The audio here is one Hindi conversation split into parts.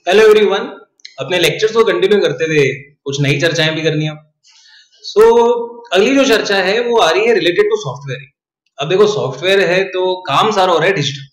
Hello everyone. अपने लेक्चर्स को कंटिन्यू करते हुए कुछ नई चर्चाएं भी करनी है। अगली जो चर्चा है वो आ रही है रिलेटेड टू सॉफ्टवेयर। अब देखो, सॉफ्टवेयर है तो काम सारा हो रहा है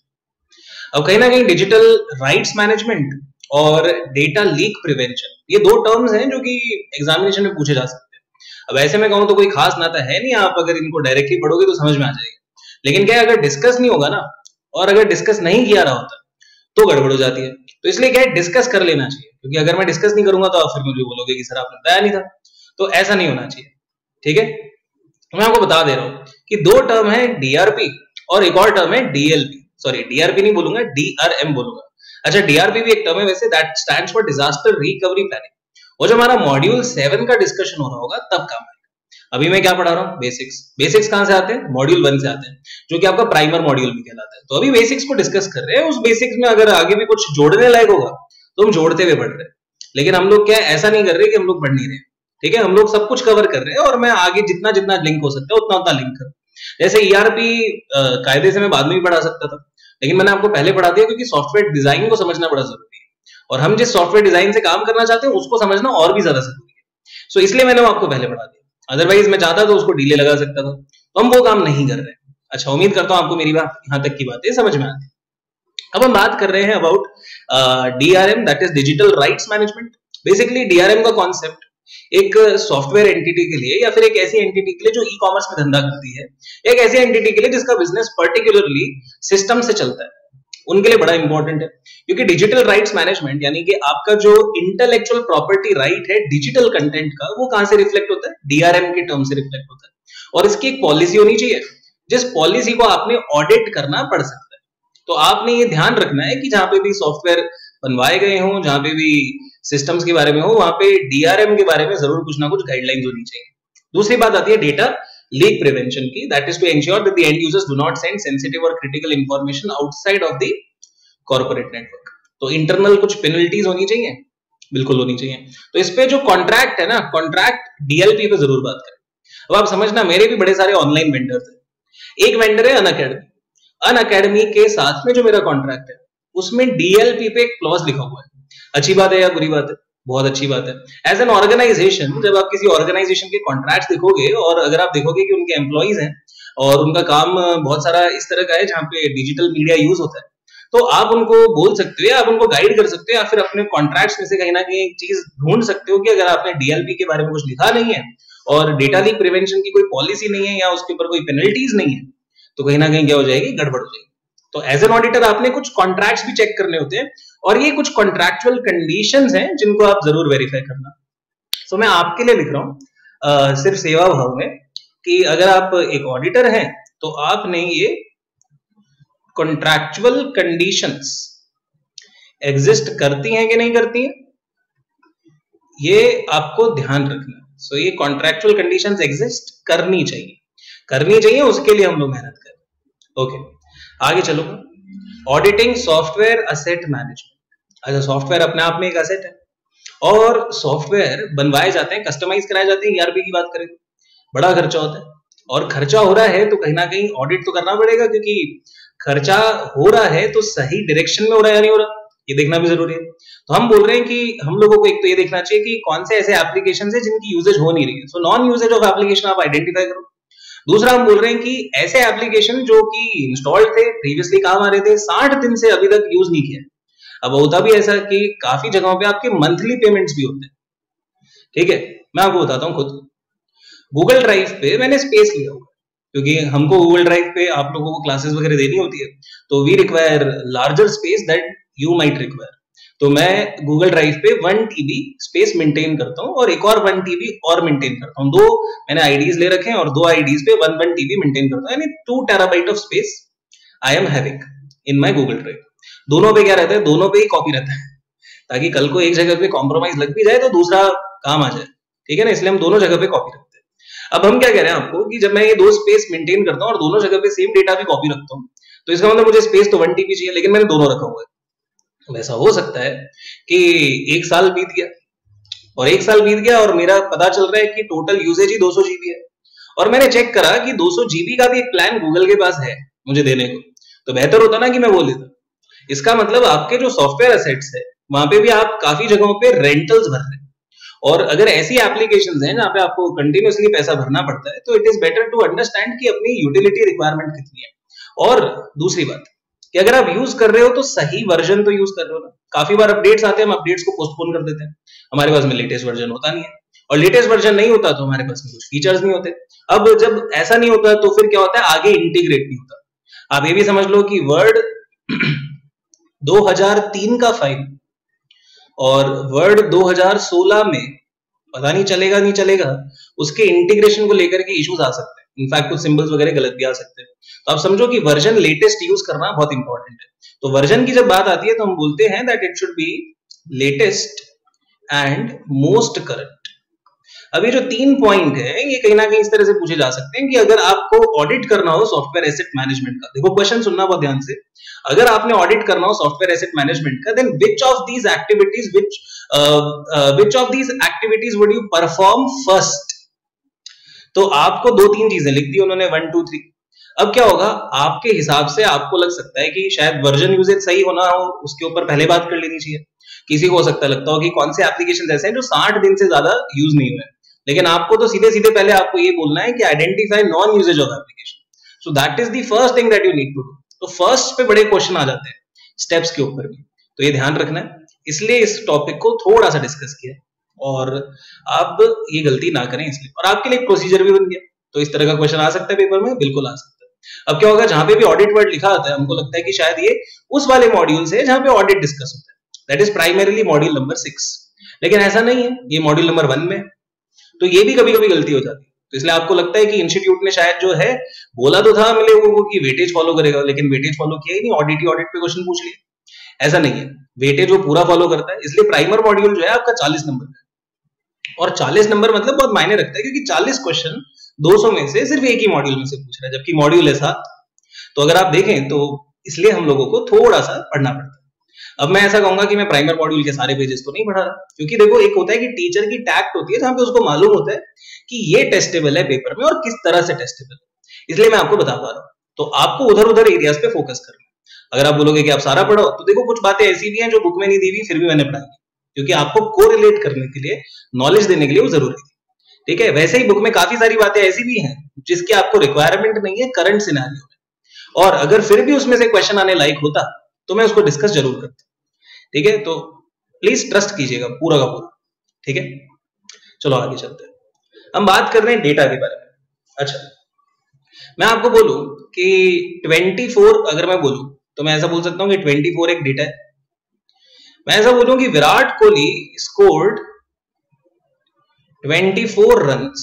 डिजिटल। अब कहीं ना कहीं डिजिटल राइट्स मैनेजमेंट और डेटा लीक प्रिवेंशन, ये दो टर्म्स हैं जो कि एग्जामिनेशन में पूछे जा सकते हैं। अब ऐसे में कहूं तो कोई खास नाता है नहीं, आप अगर इनको डायरेक्टली पढ़ोगे तो समझ में आ जाएगा। लेकिन क्या है, अगर डिस्कस नहीं होगा ना, और अगर डिस्कस नहीं किया रहा होता तो गड़बड़ हो जाती है। तो इसलिए क्या है, डिस्कस कर लेना चाहिए, क्योंकि अगर मैं डिस्कस नहीं करूंगा तो आप फिर मुझे बोलोगे कि सर आपने बताया नहीं था। तो ऐसा नहीं होना चाहिए, ठीक है। मैं आपको बता दे रहा हूं कि दो टर्म है डीआरपी और एक और टर्म है डीएलपी। सॉरी, डीआरपी नहीं बोलूंगा, डीआरएम बोलूंगा। अच्छा, डीआरपी भी एक टर्म है वैसे, that stands for disaster recovery planning. वो जो हमारा मॉड्यूल 7 का डिस्कशन हो रहा होगा तब काम आएगा। अभी मैं क्या पढ़ा रहा हूँ, बेसिक्स। बेसिक्स कहां से आते हैं? मॉड्यूल 1 से आते हैं, जो कि आपका प्राइमर मॉड्यूल भी कहलाता है। तो अभी बेसिक्स को डिस्कस कर रहे हैं। उस बेसिक्स में अगर आगे भी कुछ जोड़ने लायक होगा तो हम जोड़ते हुए पढ़ रहे हैं। लेकिन हम लोग क्या ऐसा नहीं कर रहे कि हम लोग पढ़ नहीं रहे, ठीक है। हम लोग सब कुछ कवर कर रहे हैं और मैं आगे जितना जितना लिंक हो सकता है उतना उतना लिंक कर। जैसे ईआरपी कायदे से मैं बाद में भी पढ़ा सकता था, लेकिन मैंने आपको पहले पढ़ा दिया, क्योंकि सॉफ्टवेयर डिजाइन को समझना बड़ा जरूरी है, और हम जिस सॉफ्टवेयर डिजाइन से काम करना चाहते हैं उसको समझना और भी ज्यादा जरूरी है। सो इसलिए मैंने आपको पहले पढ़ा दिया। अदरवाइज मैं चाहता तो उसको डिले लगा सकता था, तो हम वो काम नहीं कर रहे। अच्छा, उम्मीद करता हूं आपको मेरी बात यहां तक की बातें समझ में आती है। अब हम बात कर रहे हैं about DRM, that is digital rights management. Basically DRM का कॉन्सेप्ट एक सॉफ्टवेयर एंटिटी के लिए, या फिर एक ऐसी एंटिटी के लिए जो ई कॉमर्स में धंधा करती है, एक ऐसी एंटिटी के लिए जिसका बिजनेस पर्टिकुलरली सिस्टम से चलता है, उनके लिए बड़ा इंपॉर्टेंट है। क्योंकि डिजिटल राइट्स मैनेजमेंट यानी कि आपका जो इंटेलेक्चुअल प्रॉपर्टी राइट है डिजिटल कंटेंट का, वो कहां से रिफ्लेक्ट होता है? डीआरएम के टर्म से रिफ्लेक्ट होता है। और इसकी एक पॉलिसी होनी चाहिए, जिस पॉलिसी को आपने ऑडिट करना पड़ सकता है। तो आपने ये ध्यान रखना है कि जहां पे भी सॉफ्टवेयर बनवाए गए हों, जहां पे भी सिस्टम्स के बारे में हो, वहां पे डीआरएम के बारे में जरूर कुछ ना कुछ गाइडलाइंस होनी चाहिए। दूसरी बात आती है डेटा लीक प्रिवेंशन की, that is to ensure that the end users do not send sensitive और critical information outside of the corporate network. तो इंटरनल कुछ पेनल्टीज होनी चाहिए, बिल्कुल होनी चाहिए। तो इस पे जो कॉन्ट्रैक्ट है ना, कॉन्ट्रैक्ट डीएलपी पे जरूर बात करें। अब आप समझना, मेरे भी बड़े सारे ऑनलाइन वेंडर्स हैं। एक वेंडर है अनअकैडमी। अनअकैडमी के साथ में जो मेरा कॉन्ट्रैक्ट है उसमें डीएलपी पे एक क्लॉज लिखा हुआ है। अच्छी बात है या बुरी बात है? बहुत अच्छी बात है। एज एन ऑर्गेनाइजेशन, जब आप किसी ऑर्गेनाइजेशन के कॉन्ट्रैक्ट देखोगे और अगर आप देखोगे कि उनके एम्प्लॉइज हैं और उनका काम बहुत सारा इस तरह का है जहां पे डिजिटल मीडिया यूज होता है, तो आप उनको बोल सकते हो, आप उनको गाइड कर सकते हो, या फिर अपने कॉन्ट्रैक्ट्स में से कहीं ना कहीं एक चीज ढूंढ सकते हो कि अगर आपने डीएलपी के बारे में कुछ लिखा नहीं है और डेटा लीक प्रिवेंशन की कोई पॉलिसी नहीं है या उसके ऊपर कोई पेनल्टीज नहीं है, तो कहीं ना कहीं क्या हो जाएगी, गड़बड़ हो जाएगी। तो एज एन ऑडिटर आपने कुछ कॉन्ट्रैक्ट्स भी चेक करने होते हैं, और ये कुछ कॉन्ट्रैक्चुअल कंडीशंस हैं जिनको आप जरूर वेरीफाई करना। सो मैं आपके लिए लिख रहा हूं सिर्फ सेवा भाव में, कि अगर आप एक ऑडिटर हैं तो आपने ये कॉन्ट्रैक्चुअल कंडीशंस एग्जिस्ट करती हैं कि नहीं करती हैं, ये आपको ध्यान रखना। सो ये कॉन्ट्रैक्चुअल कंडीशंस एग्जिस्ट करनी चाहिए, उसके लिए हम लोग मेहनत करें। ओके, आगे चलो। Auditing software asset management. अच्छा, सॉफ्टवेयर अपने आप में एक असेट है, और सॉफ्टवेयर बनवाए जाते हैं, कस्टमाइज कराए जाते हैं। ईआरपी की बात करें, बड़ा खर्चा होता है, और खर्चा हो रहा है तो कहीं ना कहीं ऑडिट तो करना पड़ेगा, क्योंकि खर्चा हो रहा है तो सही डायरेक्शन में हो रहा है या नहीं हो रहा, ये देखना भी जरूरी है। तो हम बोल रहे हैं कि हम लोगों को एक तो ये देखना चाहिए कि कौन से ऐसे एप्लीकेशन है जिनकी यूजेज हो नहीं रही है। So non usages of application आप आइडेंटिफाई करो। दूसरा, हम बोल रहे हैं कि ऐसे एप्लीकेशन जो कि इंस्टॉल्ड थे, प्रीवियसली काम आ रहे थे, 60 दिन से अभी तक यूज नहीं किया। अब होता भी ऐसा कि काफी जगहों पे आपके मंथली पेमेंट्स भी होते हैं, ठीक है। मैं आपको बताता हूं, खुद गूगल ड्राइव पे मैंने स्पेस लिया हुआ, क्योंकि हमको गूगल ड्राइव पे आप लोगों को क्लासेस वगैरह देनी होती है, तो we require larger space that you might require. तो मैं गूगल ड्राइव पे 1 TB स्पेस मेंटेन करता हूं, और एक और 1 TB और मेंटेन करता हूं। दो मैंने आईडीज ले रखे हैं, और दो आईडीज पे 1 TB मेंटेन करता हूं, यानी 2 TB of space I am having in my Google drive. दोनों पे क्या रहता है? दोनों पे ही कॉपी रहता है, ताकि कल को एक जगह पे कॉम्प्रोमाइज लग भी जाए तो दूसरा काम आ जाए, ठीक है ना। इसलिए हम दोनों जगह पे कॉपी रखते हैं। अब हम क्या कह रहे हैं आपको कि जब मैं ये दो स्पेस मेंटेन करता हूं और दोनों जगह पे सेम डेटा भी कॉपी रखता हूं, तो इसका मतलब मुझे स्पेस तो 1 TB चाहिए, लेकिन मैंने दोनों रखा हुआ है। वैसा हो सकता है कि एक साल बीत गया और मेरा पता चल रहा है कि टोटल यूजेज ही 200 GB है, और मैंने चेक करा कि 200 GB का भी एक प्लान गूगल के पास है मुझे देने को, तो बेहतर होता ना कि मैं वो लेता। इसका मतलब आपके जो सॉफ्टवेयर एसेट्स है वहां पे भी आप काफी जगहों पे रेंटल्स भर रहे हैं। और अगर ऐसी एप्लीकेशंस हैं जहां पे आपको कंटिन्यूअसली पैसा भरना पड़ता है, तो it is better to understand कि अपनी यूटिलिटी रिक्वायरमेंट कितनी है। और दूसरी बात कि अगर आप यूज कर रहे हो तो सही वर्जन तो यूज कर रहे हो ना। काफी बार अपडेट्स आते हैं, हम अपडेट्स को पोस्टपोन कर देते हैं, हमारे पास में लेटेस्ट वर्जन होता नहीं है, और लेटेस्ट वर्जन नहीं होता तो हमारे पास में कुछ फीचर्स नहीं होते। अब जब ऐसा नहीं होता तो फिर क्या होता है, आगे इंटीग्रेट नहीं होता। आप ये भी समझ लो कि वर्ड 2003 का फाइल और वर्ड 2016 में पता नहीं चलेगा नहीं चलेगा, उसके इंटीग्रेशन को लेकर के इश्यूज आ सकते हैं। इनफैक्ट कुछ सिंबल्स वगैरह गलत भी आ सकते हैं। तो आप समझो कि वर्जन लेटेस्ट यूज करना बहुत इंपॉर्टेंट है। तो वर्जन की जब बात आती है तो हम बोलते हैं that it should be latest and most current. अब ये जो 3 पॉइंट है, ये कहीं ना कहीं इस तरह से पूछे जा सकते हैं कि अगर आपको ऑडिट करना हो सॉफ्टवेयर एसेट मैनेजमेंट का, देखो क्वेश्चन सुनना बहुत ध्यान से, अगर आपने ऑडिट करना हो सॉफ्टवेयर एसेट मैनेजमेंट का, then which of these activities would you perform first. तो आपको 2-3 चीजें लिख दी उन्होंने, 1 2 3। अब क्या होगा, आपके हिसाब से आपको लग सकता है कि शायद वर्जन यूजेज सही होना हो, उसके ऊपर पहले बात कर लेनी चाहिए। किसी को हो सकता लगता हो कि कौन से एप्लीकेशन ऐसे हैं जो 60 दिन से ज्यादा यूज नहीं हुए, लेकिन आपको तो सीधे सीधे पहले आपको ये बोलना है कि identify non usages of application. So that is the first thing that you need to do. तो फर्स्ट पे बड़े क्वेश्चन आ जाते हैं स्टेप्स के ऊपर भी, तो ये ध्यान रखना है। इसलिए इस टॉपिक को थोड़ा सा डिस्कस किया और आप ये गलती ना करें इसलिए, और आपके लिए एक प्रोसीजर भी बन गया। तो इस तरह का क्वेश्चन आ सकता है पेपर में, बिल्कुल आ सकता है। अब क्या होगा, जहां पे भी ऑडिट वर्ड लिखा आता है हमको लगता है कि शायद ये उस वाले मॉड्यूल से जहां पे ऑडिट डिस्कस होता है, that is primarily module number 6, लेकिन ऐसा नहीं है, ये मॉड्यूल नंबर 1 में। तो ये भी कभी कभी गलती हो जाती है। तो इसलिए आपको लगता है कि इंस्टीट्यूट ने शायद जो है बोला तो था हम लोगों को कि वेटेज फॉलो करेगा, लेकिन वेटेज फॉलो किया ही नहीं, ऑडिट पे क्वेश्चन पूछ लिया। ऐसा नहीं है, वेटेज वो पूरा फॉलो करता है। इसलिए प्राइमर मॉड्यूल जो है आपका 40 नंबर का, और 40 नंबर मतलब बहुत मायने रखता है, क्योंकि 40 क्वेश्चन 200 में से सिर्फ एक ही मॉड्यूल में से पूछ रहा है, जबकि मॉड्यूल है 7। तो अगर आप देखें तो इसलिए हम लोगों को थोड़ा सा पढ़ना पड़ता है। अब मैं ऐसा कहूंगा कि मैं प्राइमर मॉड्यूल के सारे पेजेस तो नहीं पढ़ा रहा, क्योंकि देखो एक होता है कि टीचर की टैक्ट होती है जहां पे उसको मालूम होता है कि ये टेस्टेबल है पेपर में और किस तरह से टेस्टेबल है, इसलिए मैं आपको बता पा रहा हूं। तो आपको उधर उधर एरियाज पे फोकस करना है। अगर आप बोलोगे कि आप सारा पढ़ो, तो देखो कुछ बातें ऐसी भी हैं जो बुक में नहीं दी हुई, फिर भी मैंने पढ़ाई, क्योंकि आपको कोरिलेट करने के लिए, नॉलेज देने के लिए वो जरूरी थी। ठीक है, वैसे ही बुक में काफी सारी बातें ऐसी भी हैं जिसकी आपको रिक्वायरमेंट नहीं है करंट सिनेरियो में, और अगर फिर भी उसमें से क्वेश्चन आने लायक होता तो मैं उसको डिस्कस जरूर करता। ठीक है, तो प्लीज ट्रस्ट कीजिएगा पूरा का पूरा। ठीक है, चलो आगे चलते हैं। हम बात कर रहे हैं डेटा के बारे में। अच्छा, मैं आपको बोलूं कि 24, अगर मैं बोलूं तो मैं ऐसा बोल सकता हूं कि 24 एक डेटा है। मैं ऐसा बोलूं कि Virat Kohli scored 24 runs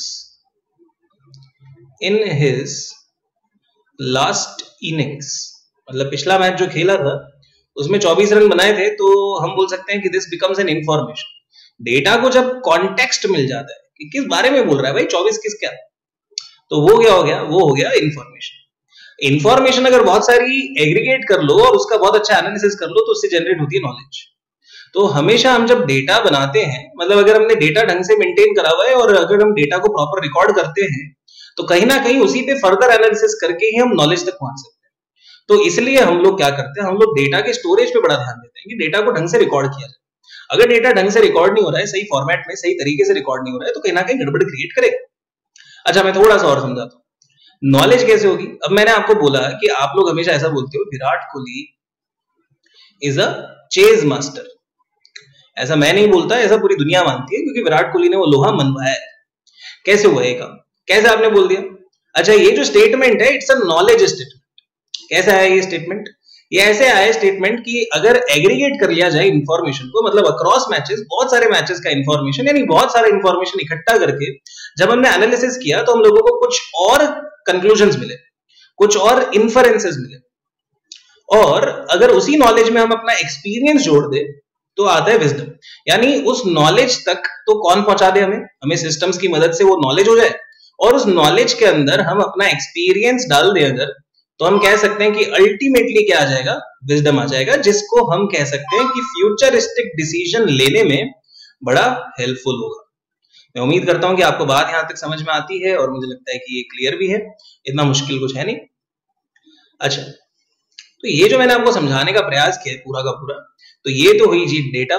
in his last innings, मतलब पिछला मैच जो खेला था उसमें 24 रन बनाए थे। तो हम बोल सकते हैं कि this becomes an information. Data को जब कॉन्टेक्स्ट मिल जाता है कि किस बारे में बोल रहा है भाई, 24 किस क्या, तो वो क्या हो गया, वो हो गया इंफॉर्मेशन। इंफॉर्मेशन अगर बहुत सारी एग्रीगेट कर लो और उसका बहुत अच्छा एनालिसिस कर लो तो उससे जनरेट होती है नॉलेज। तो हमेशा हम जब डेटा बनाते हैं, मतलब अगर हमने डेटा ढंग से मेंटेन करा हुआ है और अगर हम डेटा को प्रॉपर रिकॉर्ड करते हैं, तो कहीं ना कहीं उसी पे फर्दर एनालिसिस करके ही हम नॉलेज तक पहुंच सकते हैं। तो इसलिए हम लोग क्या करते हैं, हम लोग डेटा के स्टोरेज पे बड़ा ध्यान देते हैं कि डेटा को ढंग से रिकॉर्ड किया जाए। अगर डेटा ढंग से रिकॉर्ड नहीं हो रहा है, सही फॉर्मेट में सही तरीके से रिकॉर्ड नहीं हो रहा है, तो कहीं ना कहीं गड़बड़ क्रिएट करेगा। अच्छा, मैं थोड़ा सा और समझाता हूँ नॉलेज कैसे होगी। अब मैंने आपको बोला कि आप लोग हमेशा ऐसा बोलते हो Virat Kohli is a chase master. ऐसा मैं नहीं बोलता, ऐसा पूरी दुनिया मानती है, क्योंकि विराट कोहली ने वो लोहा मनवाया है। कैसे हुआ ये काम, कैसे आपने बोल दिया। अच्छा, ये जो स्टेटमेंट है इट्स अ नॉलेज स्टेटमेंट। कैसा है ये स्टेटमेंट, ये ऐसे आया स्टेटमेंट कि अगर एग्रीगेट कर लिया जाए इंफॉर्मेशन को, मतलब अक्रॉस मैचेस, बहुत सारे मैचेस का इंफॉर्मेशन, यानी बहुत सारा इंफॉर्मेशन इकट्ठा करके जब हमने एनालिसिस किया तो हम लोगों को कुछ और कंक्लूजन्स मिले, कुछ और इन्फरेंसेस मिले, और अगर उसी नॉलेज में हम अपना एक्सपीरियंस जोड़ दे तो आता है विजडम। यानी उस नॉलेज तक तो कौन पहुंचा दे, हमें सिस्टम्स की मदद से वो नॉलेज हो जाए, और उस नॉलेज के अंदर हम अपना एक्सपीरियंस डाल दें अगर, तो हम कह सकते हैं कि अल्टीमेटली क्या आ जाएगा, विजडम आ जाएगा, जिसको हम कह सकते हैं कि फ्यूचरिस्टिक डिसीजन लेने में बड़ा हेल्पफुल होगा। मैं उम्मीद करता हूं कि आपको बात यहां तक समझ में आती है, और मुझे लगता है कि ये क्लियर भी है, इतना मुश्किल कुछ है नहीं। अच्छा, तो ये जो मैंने आपको समझाने का प्रयास किया है पूरा का पूरा, तो ये तो हुई जी डेटा,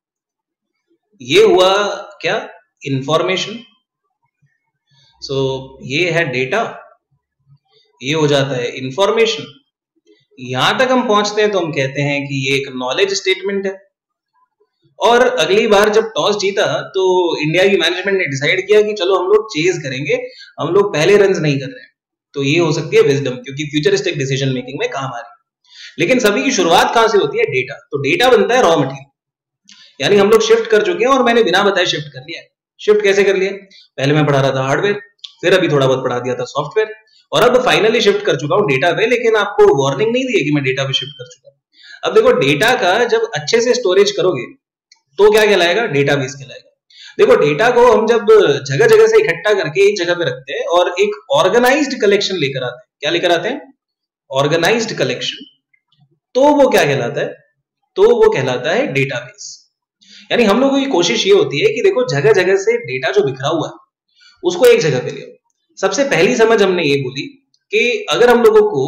ये हुआ क्या, इंफॉर्मेशन। सो ये है डेटा, ये हो जाता है इंफॉर्मेशन। यहां तक हम पहुंचते हैं तो हम कहते हैं कि ये एक नॉलेज स्टेटमेंट है। और अगली बार जब टॉस जीता तो इंडिया की मैनेजमेंट ने डिसाइड किया कि चलो हम लोग चेज करेंगे, हम लोग पहले रन नहीं कर रहे हैं। तो ये हो सकती है विजडम, क्योंकि फ्यूचरिस्टिक डिसीजन मेकिंग में काम आ रही है। लेकिन सभी की शुरुआत कहां से होती है, डेटा। तो डेटा बनता है रॉ मटेरियल, यानी हम लोग शिफ्ट कर चुके हैं और मैंने बिना बताए शिफ्ट कर लिया है। शिफ्ट कैसे कर लिया, पहले मैं पढ़ा रहा था हार्डवेयर, फिर अभी थोड़ा बहुत पढ़ा दिया था सॉफ्टवेयर, और अब फाइनली शिफ्ट कर चुका हूं डेटा पे। लेकिन आपको वार्निंग नहीं दी है कि मैं डेटा पे शिफ्ट कर चुका हूं। अब देखो डेटा का जब अच्छे से स्टोरेज करोगे तो क्या कहलाएगा, डेटाबेस कहलाएगा। देखो डेटा को हम जब जगह जगह से इकट्ठा करके एक जगह पे रखते हैं और एक ऑर्गेनाइज्ड कलेक्शन लेकर आते हैं, क्या लेकर आते हैं, ऑर्गेनाइज्ड कलेक्शन, तो वो क्या कहलाता है, तो वो कहलाता है डेटाबेस। यानी हम लोगों की कोशिश ये होती है कि देखो जगह जगह से डेटा जो बिखरा हुआ है उसको एक जगह पे ले आओ। सबसे पहली समझ हमने ये बोली कि अगर हम लोगों को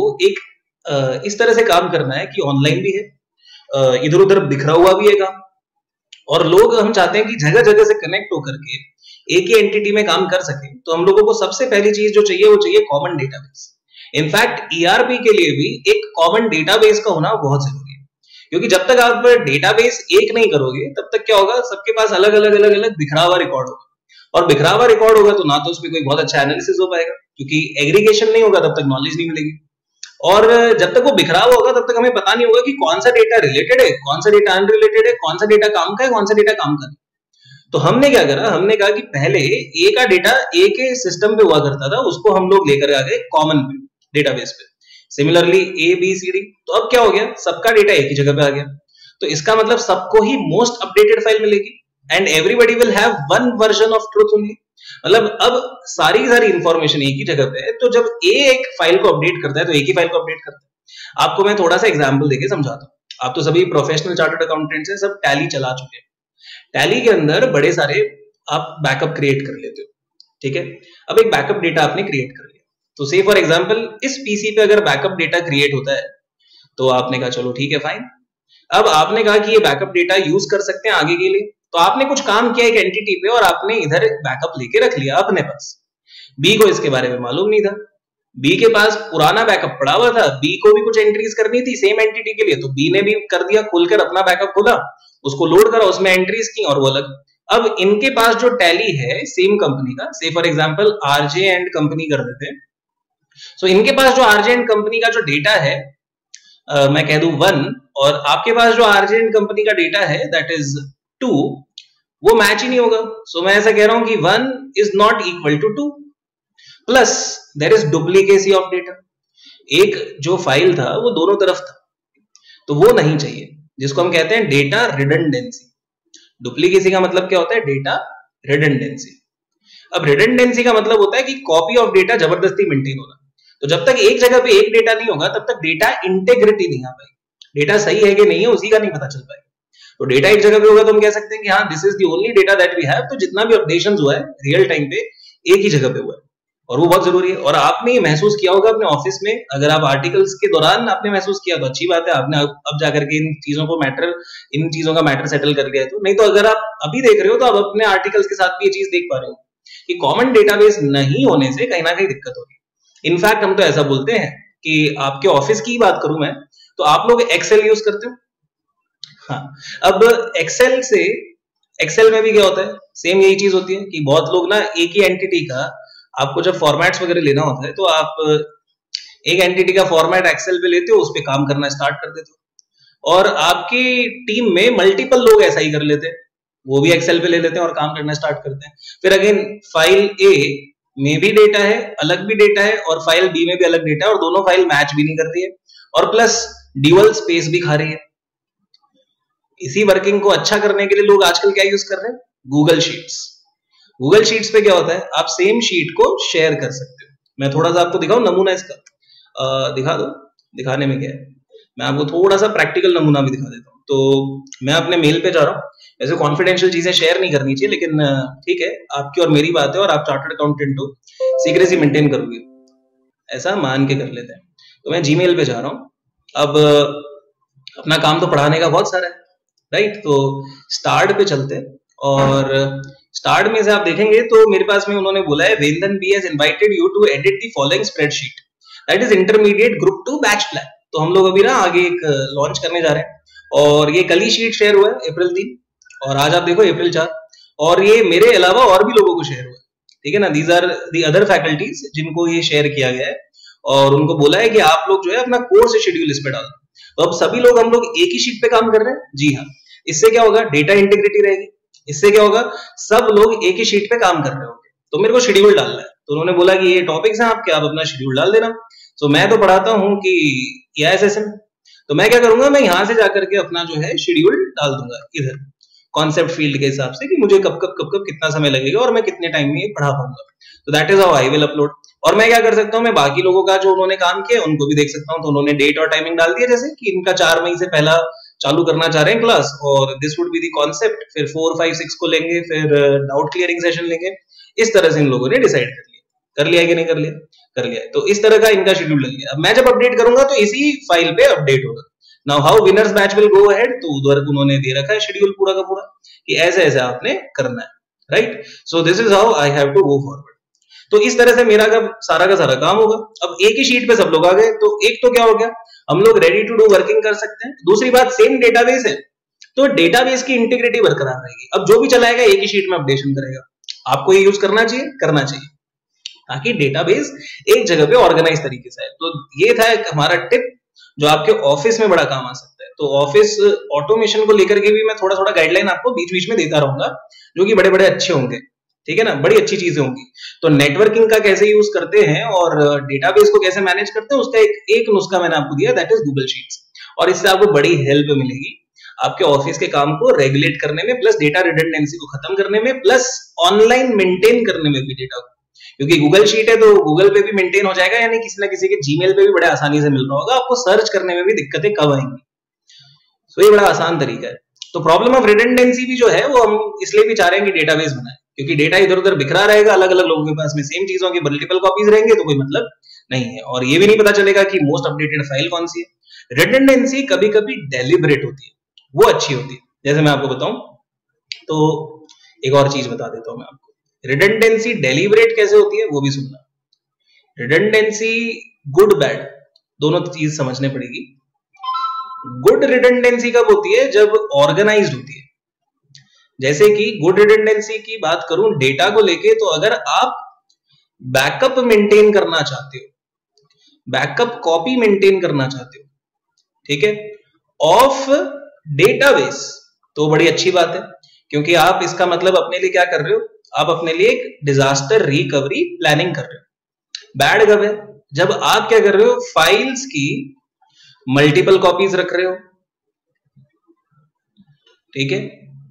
एक इस तरह से काम करना है कि ऑनलाइन भी है, इधर उधर बिखरा हुआ भी है काम, और लोग हम चाहते हैं कि जगह जगह से कनेक्ट होकर के एक ही एंटिटी में काम कर सके, तो हम लोगों को सबसे पहली चीज जो चाहिए वो चाहिए कॉमन डेटाबेस। इनफैक्ट ईआरपी के लिए भी एक कॉमन डेटाबेस का होना बहुत जरूरी है, क्योंकि जब तक आप डेटाबेस एक नहीं करोगे तब तक क्या होगा, सबके पास अलग अलग अलग अलग बिखरा हुआ रिकॉर्ड होगा, और बिखरा हुआ रिकॉर्ड होगा तो ना तो उसमें कोई बहुत अच्छा एनालिसिस हो पाएगा, क्योंकि एग्रीगेशन नहीं होगा तब तक नॉलेज नहीं मिलेगी, और जब तक वो बिखरा हुआ होगा तब तक हमें पता नहीं होगा कि कौन सा डेटा रिलेटेड है, कौन सा डेटा अनरिलेटेड है, कौन सा डेटा काम का है, कौन सा डेटा काम का नहीं। तो हमने क्या करा, हमने कहा कि पहले ए का डेटा ए के सिस्टम पे हुआ करता था, उसको हम लोग लेकर आ गए कॉमन पे, डेटाबेस पे। Similarly A B C D, तो अब क्या हो गया, सबका डेटा एक ही जगह पे आ गया। तो इसका मतलब सबको ही मोस्ट अपडेटेड फाइल मिलेगी, and everybody will have one version of truth only. मतलब अब सारी सारी इंफॉर्मेशन एक ही जगह पे है, तो जब ए एक फाइल को अपडेट करता है तो एक ही फाइल को अपडेट करता है। आपको मैं थोड़ा सा एग्जांपल देके समझाता हूँ। आप तो सभी प्रोफेशनल चार्टर्ड अकाउंटेंट्स हैं, सब टैली चला चुके हैं। टैली के अंदर बड़े सारे आप बैकअप क्रिएट कर लेते हो, ठीक है। अब एक बैकअप डेटा आपने क्रिएट कर लिया, तो से फॉर एग्जांपल इस पीसी पे अगर बैकअप डेटा क्रिएट होता है तो आपने कहा चलो ठीक है फाइन। अब आपने कहा कि ये बैकअप डेटा यूज कर सकते हैं आगे के लिए, तो आपने कुछ काम किया एक एंटिटी पे और आपने इधर बैकअप लेके रख लिया अपने पास। बी को इसके बारे में मालूम नहीं था, बी के पास पुराना बैकअप पड़ा हुआ था, बी को भी कुछ एंट्रीज करनी थी सेम एंटिटी के लिए, तो बी ने भी कर दिया, खुलकर अपना बैकअप खोला, उसको लोड करा, उसमें एंट्रीज की और वो अलग। अब इनके पास जो टैली है सेम कंपनी का, say for example RJ and company कर देते हैं, सो इनके पास जो आरजे एंड कंपनी का जो डेटा है, मैं कह दूं 1, और आपके पास जो आरजे एंड कंपनी का डेटा है दैट इज 2, वो मैच ही नहीं होगा। सो मैं ऐसा कह रहा हूं कि 1 is not equal to 2, plus there is duplicacy of data. एक जो फाइल था वो दोनों तरफ था, तो वो नहीं चाहिए, जिसको हम कहते हैं डेटा रिडंडेंसी। डुप्लीकेसी का मतलब क्या होता है, डेटा रिडंडेंसी। अब रिडंडेंसी का मतलब होता है कि कॉपी ऑफ डेटा जबरदस्ती मेंटेन होना। तो जब तक एक जगह पे एक डेटा नहीं होगा तब तक डेटा इंटेग्रिटी नहीं आ पाएगी, डेटा सही है कि नहीं है उसी का नहीं पता चल पाएगा। तो डेटा एक जगह पे होगा तो हम कह सकते हैं कि हाँ this is the only data that we have. तो जितना भी अपडेशन हुआ है रियल टाइम पे एक ही जगह पे हुआ है, और वो बहुत जरूरी है। और आपने ये महसूस किया होगा अपने ऑफिस में, अगर आप आर्टिकल्स के दौरान आपने महसूस किया तो अच्छी बात है, आपने अब जाकर के इन चीजों का मैटर सेटल कर लिया है। तो नहीं तो अगर आप अभी देख रहे हो तो आप अपने आर्टिकल्स के साथ भी ये चीज देख पा रहे हो कि कॉमन डेटाबेस नहीं होने से कहीं ना कहीं दिक्कत होगी। इनफैक्ट हम तो ऐसा बोलते हैं कि आपके ऑफिस की बात करूं मैं, तो आप लोग एक्सेल यूज करते हो। हाँ, अब एक्सेल में भी क्या होता है, सेम यही चीज होती है कि बहुत लोग ना एक ही एंटिटी का, आपको जब फॉर्मेट्स वगैरह लेना होता है तो आप एक एंटिटी का फॉर्मेट एक्सेल पे लेते हो, उस पर काम करना स्टार्ट कर देते हो, और आपकी टीम में मल्टीपल लोग ऐसा ही कर लेते हैं, वो भी एक्सेल पे ले लेते हैं और काम करना स्टार्ट करते हैं। फिर अगेन फाइल ए में भी डेटा है, अलग भी डेटा है, और फाइल बी में भी अलग डेटा है, और दोनों फाइल मैच भी नहीं कर रही है, और प्लस ड्यूअल स्पेस भी खा रही है। इसी वर्किंग को अच्छा करने के लिए लोग आजकल क्या यूज कर रहे हैं, गूगल शीट्स। गूगल शीट्स पे क्या होता है, आप सेम शीट को शेयर कर सकते हो। मैं थोड़ा सा आपको दिखाऊं नमूना इसका, दिखा दो, दिखाने में क्या है, मैं आपको थोड़ा सा प्रैक्टिकल नमूना भी दिखा देता हूँ। तो मैं अपने मेल पे जा रहा हूँ, ऐसे कॉन्फिडेंशियल चीजें शेयर नहीं करनी चाहिए, लेकिन ठीक है आपकी और मेरी बात है, और आप चार्टर्ड अकाउंटेंट हो, सीक्रेसी मेंटेन करोगे, ऐसा मान के कर लेते हैं। तो मैं जीमेल पे जा रहा हूँ। अब अपना काम तो पढ़ाने का बहुत सारा है, राइट। तो स्टार्ट पे चलते हैं, और स्टार्ट में से आप देखेंगे तो मेरे पास में उन्होंने बोला है Vendan B has invited you to edit the following spreadsheet that is intermediate group two batch plan. तो हम लोग अभी ना आगे एक लॉन्च करने जा रहे हैं, और ये कल ही शीट शेयर हुआ है अप्रैल 3, और आज आप देखो अप्रैल 4, और ये मेरे अलावा और भी लोगों को शेयर हुआ है, ठीक है ना। These are the other faculties जिनको ये शेयर किया गया है, और उनको बोला है कि आप लोग जो है अपना कोर्स शेड्यूल इस पे डालो। तो अब सभी लोग हम लोग एक ही शीट पे काम कर रहे हैं, जी हाँ। इससे क्या होगा, डेटा इंटीग्रिटी रहेगी। इससे क्या होगा, सब लोग एक ही शीट पे काम कर रहे होंगे। तो मेरे को शेड्यूल डालना है, तो उन्होंने बोला कि ये टॉपिक्स हैं आपके, आप अपना शेड्यूल डाल देना। तो मैं तो पढ़ाता हूँ कि EISSM, तो मैं क्या करूंगा, मैं यहाँ से जाकर के अपना जो है शेड्यूल डाल दूंगा इधर कॉन्सेप्ट फील्ड के हिसाब से कि मुझे कब कब कितना समय लगेगा और मैं कितने टाइम में ये पढ़ा पाऊंगा। तो that is how I will upload. और मैं क्या कर सकता हूँ, मैं बाकी लोगों का जो उन्होंने काम किया उनको भी देख सकता हूँ। तो उन्होंने डेट और टाइमिंग डाल दिया, जैसे कि इनका 4 मई से पहला चालू करना चाह रहे हैं क्लास, और this would be the concept, फिर 4, 5, 6 को लेंगे, फिर डाउट क्लियरिंग सेशन लेंगे। इस तरह से इन लोगों ने डिसाइड कर लिया है कि नहीं कर लिया, कर लिया है। तो इस तरह का इनका शेड्यूल लग गया। अब मैं जब अपडेट करूंगा तो इसी फाइल पे अपडेट होगा। Now how winners batch will go ahead, तो उधर उन्होंने दे रखा है शेड्यूल पूरा का पूरा कि ऐसे ऐसे आपने करना है, right. So this is how I have to go forward. तो इस तरह से मेरा का सारा काम होगा। अब एक ही शीट पे सब लोग आ गए, तो एक तो क्या हो गया, हम लोग रेडी टू डू वर्किंग कर सकते हैं। दूसरी बात, सेम डेटाबेस है तो डेटाबेस की इंटीग्रिटी बरकरार रहेगी। अब जो भी चलाएगा एक ही शीट में अपडेशन करेगा। आपको ये यूज करना चाहिए ताकि डेटाबेस एक जगह पे ऑर्गेनाइज तरीके से है। तो ये था एक हमारा टिप जो आपके ऑफिस में बड़ा काम आ सकता है। तो ऑफिस ऑटोमेशन को लेकर के भी मैं थोड़ा थोड़ा गाइडलाइन आपको बीच बीच में देता रहूंगा, जो कि बड़े बड़े अच्छे होंगे, ठीक है ना, बड़ी अच्छी चीजें होंगी। तो नेटवर्किंग का कैसे यूज करते हैं और डेटाबेस को कैसे मैनेज करते हैं, उसका एक नुस्खा मैंने आपको दिया, दैट इज गूगल शीट्स। और इससे आपको बड़ी हेल्प मिलेगी आपके ऑफिस के काम को रेगुलेट करने में, प्लस डेटा रिडंडेंसी को खत्म करने में, प्लस ऑनलाइन मेंटेन करने में भी डेटा को। क्योंकि गूगल शीट है तो गूगल पे भी मेंटेन हो जाएगा, यानी किसी ना किसी के जीमेल पे भी बड़े आसानी से मिल रहा होगा। आपको सर्च करने में भी दिक्कतें कब आएंगी। तो ये बड़ा आसान तरीका है। तो प्रॉब्लम ऑफ रिडंडेंसी भी जो है वो हम इसलिए भी चाह रहे हैं कि डेटाबेस बनाए, क्योंकि डेटा इधर उधर बिखरा रहेगा, अलग अलग लोगों के पास में सेम चीजों की मल्टीपल कॉपीज रहेंगे तो कोई मतलब नहीं है। और ये भी नहीं पता चलेगा कि मोस्ट अपडेटेड फाइल कौन सी है। रिडंडेंसी कभी कभी डेलिबरेट होती है, वो अच्छी होती है। जैसे मैं आपको बताऊं तो एक और चीज बता देता हूं मैं आपको, रिडंडेंसी डेलिबरेट कैसे होती है वो भी सुनना। रिडंडेंसी गुड बैड दोनों चीज समझने पड़ेगी। गुड रिडंडेंसी कब होती है, जब ऑर्गेनाइज्ड होती है। जैसे कि गुड रिडंडेंसी की बात करूं डेटा को लेके, तो अगर आप बैकअप मेंटेन करना चाहते हो, बैकअप कॉपी मेंटेन करना चाहते हो, ठीक है, ऑफ डेटाबेस, तो बड़ी अच्छी बात है, क्योंकि आप इसका मतलब अपने लिए क्या कर रहे हो, आप अपने लिए एक डिजास्टर रिकवरी प्लानिंग कर रहे हो। बैड कब है, जब आप क्या कर रहे हो, फाइल्स की मल्टीपल कॉपीज रख रहे हो, ठीक है,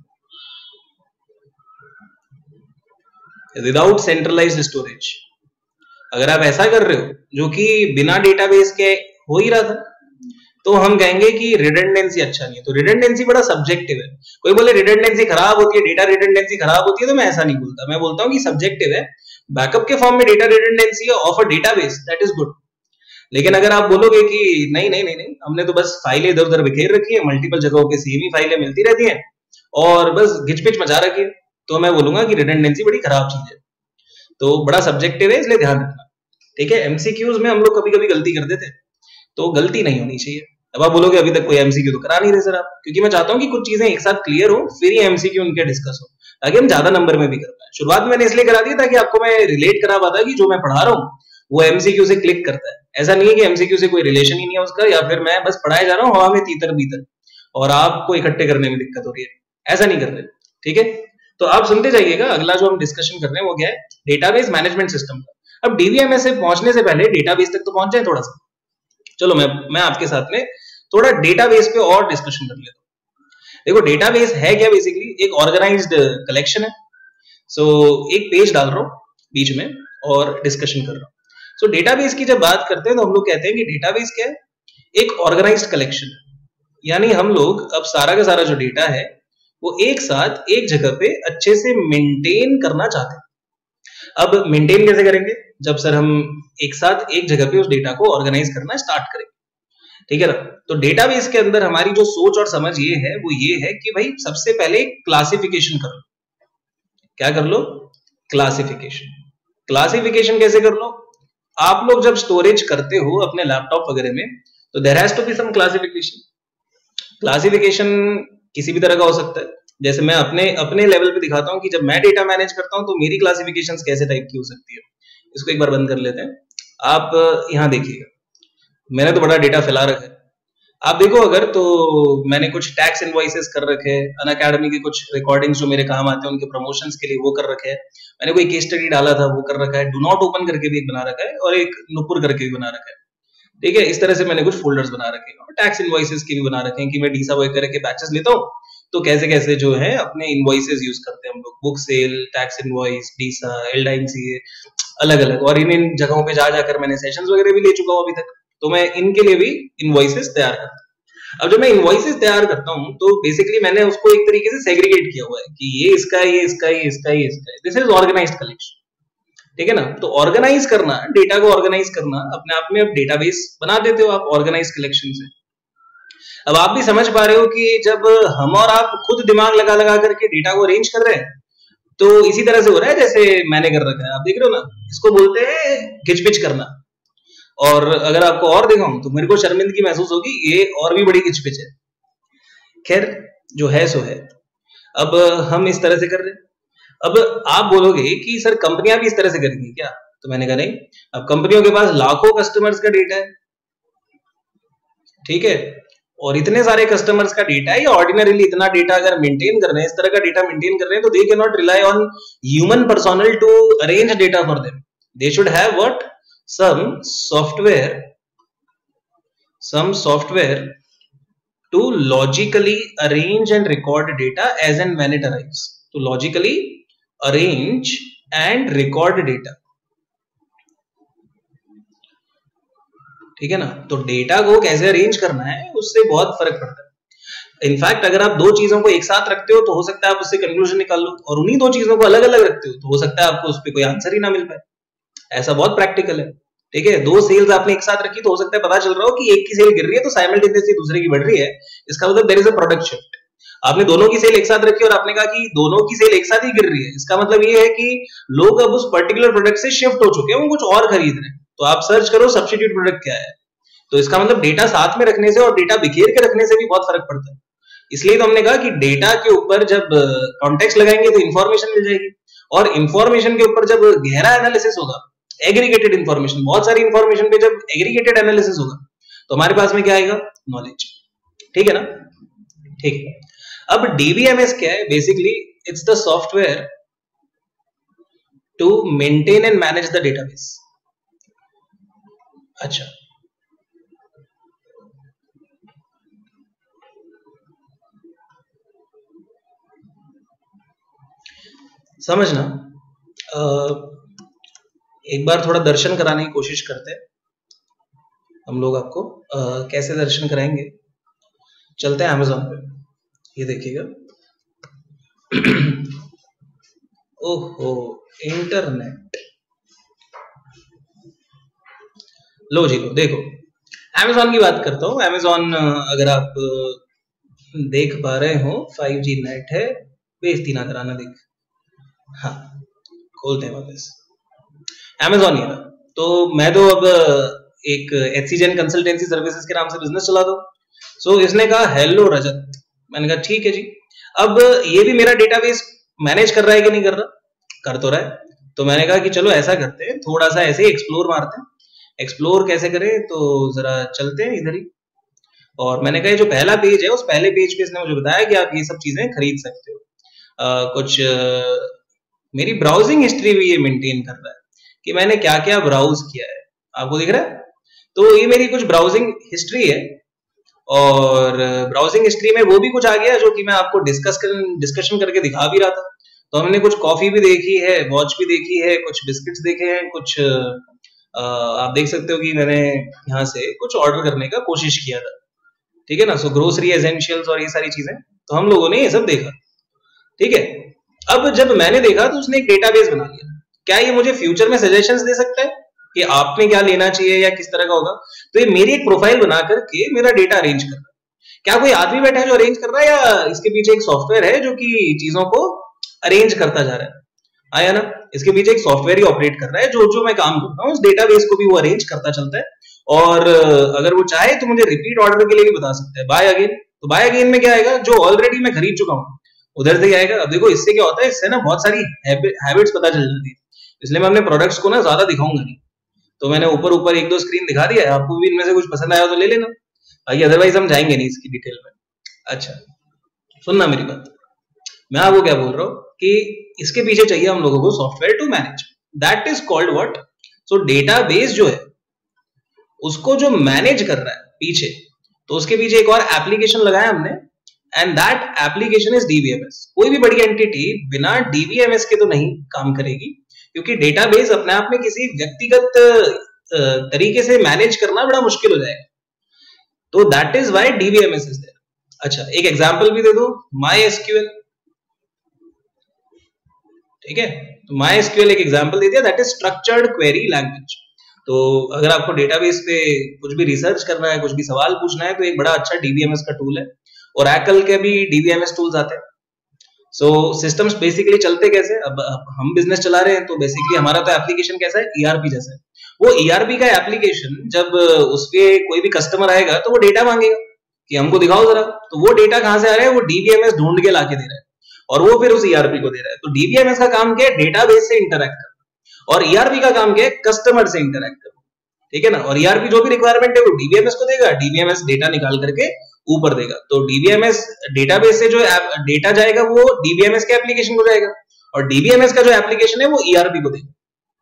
विदाउट सेंट्रलाइज्ड स्टोरेज। अगर आप ऐसा कर रहे हो जो कि बिना डेटाबेस के हो ही रहा था, तो हम कहेंगे कि रिडंडेंसी अच्छा नहीं है। तो रिडंडेंसी बड़ा सब्जेक्टिव है। कोई बोले रिडंडेंसी खराब होती है, डेटा रिडंडेंसी खराब होती है, तो मैं ऐसा नहीं बोलता। मैं बोलता हूं कि सब्जेक्टिव है। बैकअप के फॉर्म में डेटा रिडंडेंसी है, of a database, that is good. लेकिन अगर आप बोलोगे कि नहीं नहीं नहीं नहीं, हमने तो बस फाइलें इधर उधर बिखेर रखी है, मल्टीपल जगहों पे सेम ही फाइलें मिलती रहती हैं और बस घिचपिच मचा रखी है, तो मैं बोलूंगा कि रिडंडेंसी बड़ी खराब चीज है। तो बड़ा सब्जेक्टिव है, इसलिए ध्यान रखना, ठीक है। एमसीक्यूज में हम लोग कभी कभी गलती कर देते हैं, तो गलती नहीं होनी चाहिए। अब आप बोलोगे अभी तक कोई एमसीक्यू तो करा नहीं रहे सर आप, क्योंकि मैं चाहता हूं कि कुछ चीजें एक साथ क्लियर हो, फिर ये एमसीक्यू उनके डिस्कस हो, ताकि हम ज्यादा नंबर में भी कर पाए। शुरुआत में मैंने इसलिए करा दिया ताकि आपको मैं रिलेट करा पाता कि जो मैं पढ़ा रहा हूँ वो एमसीक्यू से क्लिक करता है। ऐसा नहीं है कि एमसीक्यू से कोई रिलेशन ही नहीं है उसका, या फिर मैं बस पढ़ाए जा रहा हूँ हवा में तीतर बीतर और आपको इकट्ठे करने में दिक्कत हो रही है, ऐसा नहीं कर रहे, ठीक है। तो आप सुनते जाइएगा। अगला जो हम डिस्कशन कर रहे हैं वो क्या है, डेटाबेस मैनेजमेंट सिस्टम का। अब डीबीएमएस से पहुंचने से पहले डेटाबेस तक तो पहुंच जाए थोड़ा सा। चलो मैं आपके साथ में थोड़ा डेटाबेस पे और डिस्कशन कर लेता हूँ। देखो डेटाबेस है क्या, बेसिकली एक ऑर्गेनाइज्ड कलेक्शन है। सो एक पेज डाल रहा हूँ बीच में और डिस्कशन कर रहा हूँ। सो डेटाबेस की जब बात करते हैं तो हम लोग कहते हैं कि डेटाबेस क्या है, एक ऑर्गेनाइज्ड कलेक्शन है। यानी हम लोग अब सारा का सारा जो डेटा है वो एक साथ एक जगह पे अच्छे से मेंटेन करना चाहते हैं। अब मेंटेन कैसे करेंगे, जब सर हम एक साथ एक जगह पे उस डेटा को ऑर्गेनाइज करना स्टार्ट करेंगे। ठीक है ना। तो डेटाबेस के अंदर हमारी जो सोच और समझ ये है वो ये है कि भाई सबसे पहले क्लासिफिकेशन कर लो। क्या कर लो? क्लासिफिकेशन। क्लासिफिकेशन कैसे कर लो? आप लोग जब स्टोरेज करते हो अपने लैपटॉप वगैरह में, तो there has to be some classification. Classification किसी भी तरह का हो सकता है। जैसे मैं अपने लेवल पे दिखाता हूँ कि जब मैं डेटा मैनेज करता हूँ तो मेरी क्लासिफिकेशंस कैसे टाइप की हो सकती है। इसको एक बार बंद कर लेते हैं। आप यहाँ देखिएगा, मैंने तो बड़ा डेटा फैला रखा है। आप देखो अगर, तो मैंने कुछ टैक्स इनवॉइसेस कर रखे हैं, अनअकैडमी के कुछ रिकॉर्डिंग्स जो मेरे काम आते हैं उनके प्रमोशंस के लिए वो कर रखे हैं। मैंने कोई केस स्टडी डाला था वो कर रखा है। डू नॉट ओपन करके भी एक बना रखा है और एक नुपुर करके भी बना रखा है। ठीक है, इस तरह से मैंने कुछ फोल्डर्स बना रखे हैं और टैक्स इनवॉइसेस के भी बना रखे हैं कि मैं डीसा वगैरह के बैचेस लेता हूँ तो कैसे कैसे जो है अपने इनवॉइसेस यूज करते हैं हम लोग। बुक सेल, टैक्स इनवॉइस, डीसा, एल-डाइन-सी, अलग अलग, और इन जगहों पे जा जाकर मैंने सेशंस वगैरह भी ले चुका हूँ अभी तक। तो मैं इनके लिए भी इनवॉइसेस तैयार करता हूँ। अब जब मैं इनवॉइसेस तैयार करता हूँ तो बेसिकली मैंने उसको एक तरीके से सेग्रीगेट किया हुआ है कि ये इसका है, ये इसका है, ये इसका है, ये इसका है। This is organised collection. ठीक है ना। तो ऑर्गेनाइज करना, डेटा को ऑर्गेनाइज करना अपने आप में अब डेटाबेस बना देते हो आप ऑर्गेनाइज कलेक्शन से। अब आप भी समझ पा रहे हो कि जब हम और आप खुद दिमाग लगा लगा करके डेटा को अरेंज कर रहे हैं तो इसी तरह से हो रहा है जैसे मैंने कर रखा है। आप देख रहे हो ना, इसको बोलते हैं घिचपिच करना। और अगर आपको और दिखाऊं तो मेरे को शर्मिंदगी महसूस होगी, ये और भी बड़ी घिचपिच है। खैर, जो है सो है। अब हम इस तरह से कर रहे हैं। अब आप बोलोगे कि सर कंपनियां भी इस तरह से करेंगी क्या? तो मैंने कहा नहीं। अब कंपनियों के पास लाखों कस्टमर्स का डेटा है, ठीक है, और इतने सारे कस्टमर्स का डेटा है, ऑर्डिनरीली इतना डेटा अगर मेंटेन कर रहे हैं, इस तरह का डेटा मेंटेन कर रहे हैं, तो they can not rely on human personnel to arrange data for them. They should have what? some software to logically arrange and record data as and when it arrives. To logically arrange and record data. ठीक है ना। तो डेटा को कैसे अरेंज करना है उससे बहुत फर्क पड़ता है। इनफैक्ट अगर आप दो चीजों को एक साथ रखते हो तो हो सकता है आप उससे कंक्लूजन निकाल लो, और उन्हीं दो चीजों को अलग अलग रखते हो तो हो सकता है आपको उस पर कोई आंसर ही ना मिल पाए। ऐसा बहुत प्रैक्टिकल है। ठीक है, दो सेल्स आपने एक साथ रखी तो हो सकता है पता चल रहा हो कि एक की सेल गिर रही है तो साइमल्टेनियसली दूसरे की बढ़ रही है। इसका मतलब there is a product shift. आपने दोनों की सेल एक साथ रखी और आपने कहा कि दोनों की सेल एक साथ ही गिर रही है, इसका मतलब ये है कि लोग अब उस पर्टिकुलर प्रोडक्ट से शिफ्ट हो चुके हैं, वो कुछ और खरीद रहे हैं। तो आप सर्च करो सब्स्टिट्यूट प्रोडक्ट क्या है। तो इसका मतलब डेटा साथ में रखने से और डेटा बिखेर के रखने से भी बहुत फर्क पड़ता है। इसलिए तो हमने कहा कि डेटा के ऊपर जब कॉन्टेक्स्ट लगाएंगे तो इंफॉर्मेशन मिल जाएगी, और इंफॉर्मेशन के ऊपर जब गहरा एनालिसिस होगा, एग्रीगेटेड इंफॉर्मेशन, बहुत सारी इंफॉर्मेशन पे जब एग्रीगेटेड एनालिसिस होगा तो हमारे पास में क्या आएगा? नॉलेज। ठीक है ना। ठीक है। अब डीबीएमएस क्या है? Basically it's the software to maintain and manage the database. अच्छा, समझना, एक बार थोड़ा दर्शन कराने की कोशिश करते हैं हम लोग आपको। कैसे दर्शन कराएंगे? चलते हैं अमेज़न पे। ये देखिएगा। ओहो, इंटरनेट। लो जी लो, देखो अमेज़न की बात करता हूँ। अमेज़न अगर आप देख पा रहे हो 5G नेट है, बेइज्जती ना कराना। देख, हाँ, खोलते हैं वापस अमेज़न। ये तो मैं तो अब एक एचसीजन कंसल्टेंसी सर्विसेज के नाम से बिजनेस चलाता हूँ। सो इसने कहा हेलो रजत। मैंने कहा ठीक है जी। अब ये भी मेरा डेटाबेस मैनेज कर रहा है कि नहीं कर रहा? कर तो रहा है। तो मैंने कहा कि चलो ऐसा करते हैं, थोड़ा सा ऐसे एक्सप्लोर मारते हैं। एक्सप्लोर कैसे करें? तो जरा चलते हैं इधर ही। और मैंने कहा जो पहला पेज है उस पहले पेज पे इसने मुझे बताया कि आप ये सब चीजें खरीद सकते हो। कुछ मेरी ब्राउजिंग हिस्ट्री भी ये मेंटेन कर रहा है कि मैंने क्या क्या ब्राउज किया है। आपको दिख रहा है? तो ये मेरी कुछ ब्राउजिंग हिस्ट्री है, और ब्राउजिंग हिस्ट्री में वो भी कुछ आ गया जो कि मैं आपको डिस्कशन करके दिखा भी रहा था। तो हमने कुछ कॉफी भी देखी है, वॉच भी देखी है, कुछ बिस्किट्स देखे हैं, कुछ आप देख सकते हो कि मैंने यहाँ से कुछ ऑर्डर करने का कोशिश किया था। ठीक है ना। सो ग्रोसरी, एसेंशियल्स और ये सारी चीजें तो हम लोगों ने ये सब देखा। ठीक है। अब जब मैंने देखा तो उसने एक डेटाबेस बना लिया। क्या ये मुझे फ्यूचर में सजेशंस दे सकता है? कि आपने क्या लेना चाहिए या किस तरह का होगा। तो ये मेरी एक प्रोफाइल बना करके मेरा डेटा अरेंज कर रहा है। क्या कोई आदमी बैठा है जो अरेंज कर रहा है, या इसके पीछे एक सॉफ्टवेयर है जो कि चीजों को अरेंज करता जा रहा है? आया ना? इसके पीछे एक सॉफ्टवेयर ही ऑपरेट कर रहा है, जो जो मैं काम कर रहा हूँ उस डेटाबेस को भी वो अरेंज करता चलता है। और अगर वो चाहे तो मुझे रिपीट ऑर्डर के लिए भी बता सकता है, बाय अगेन। तो बाय अगेन में क्या आएगा, जो ऑलरेडी मैं खरीद चुका हूँ उधर से आएगा। अब देखो इससे क्या होता है, इससे ना बहुत सारी हैबिट्स पता चल जाती है। इसलिए मैं अपने प्रोडक्ट्स को ना ज्यादा दिखाऊंगा नहीं। तो मैंने ऊपर ऊपर एक दो स्क्रीन दिखा दिया है, आपको भी इनमें से कुछ पसंद आया तो ले लेना, बाकी अदरवाइज हम जाएंगे नहीं इसकी डिटेल में। अच्छा सुनना मेरी बात, मैं आपको क्या बोल रहा हूँ कि इसके पीछे चाहिए हम लोगों को software to manage, that is called what. So database जो है उसको जो मैनेज कर रहा है पीछे, तो उसके पीछे एक और एप्लीकेशन लगाया हमने, and that application is DBMS. कोई भी बड़ी एंटिटी बिना डीबीएमएस के तो नहीं काम करेगी, क्योंकि डेटाबेस अपने आप में किसी व्यक्तिगत तरीके से मैनेज करना बड़ा मुश्किल हो जाएगा। तो that is why DBMS is there. अच्छा एक एग्जांपल भी दे दो, माई एसक्यूएल। ठीक है, तो माई एसक्यूएल एक एग्जांपल दे दिया, that is structured query language. तो अगर आपको डेटाबेस पे कुछ भी रिसर्च करना है, कुछ भी सवाल पूछना है, तो एक बड़ा अच्छा डीबीएमएस का टूल है। और एप्पल के भी डीबीएमएस टूल्स आते हैं। सो सिस्टम्स बेसिकली चलते कैसे, अब हम बिजनेस चला रहे हैं तो बेसिकली हमारा तो एप्लीकेशन कैसा है, ईआरपी जैसा है। वो ईआरपी का एप्लीकेशन जब उसके कोई भी कस्टमर आएगा तो वो डेटा मांगेगा कि हमको दिखाओ जरा। तो वो डेटा कहां से आ रहा है, वो डीबीएमएस ढूंढ के लाके दे रहा है, और वो फिर उस ईआरपी को दे रहा है। तो डीबीएमएस का काम क्या है, डेटाबेस से इंटरैक्ट करना, और ईआरपी का काम क्या है, कस्टमर से इंटरैक्ट करना। ठीक है ना? और ईआरपी जो भी रिक्वायरमेंट है वो डीबीएमएस को देगा, डीबीएमएस डेटा निकाल करके ऊपर देगा। तो डीबीएमएस डेटाबेस से जो डेटा जाएगा वो डीबीएमएस के एप्लीकेशन को जाएगा, और डीबीएमएस का जो एप्लीकेशन है वो ईआरपी को देगा।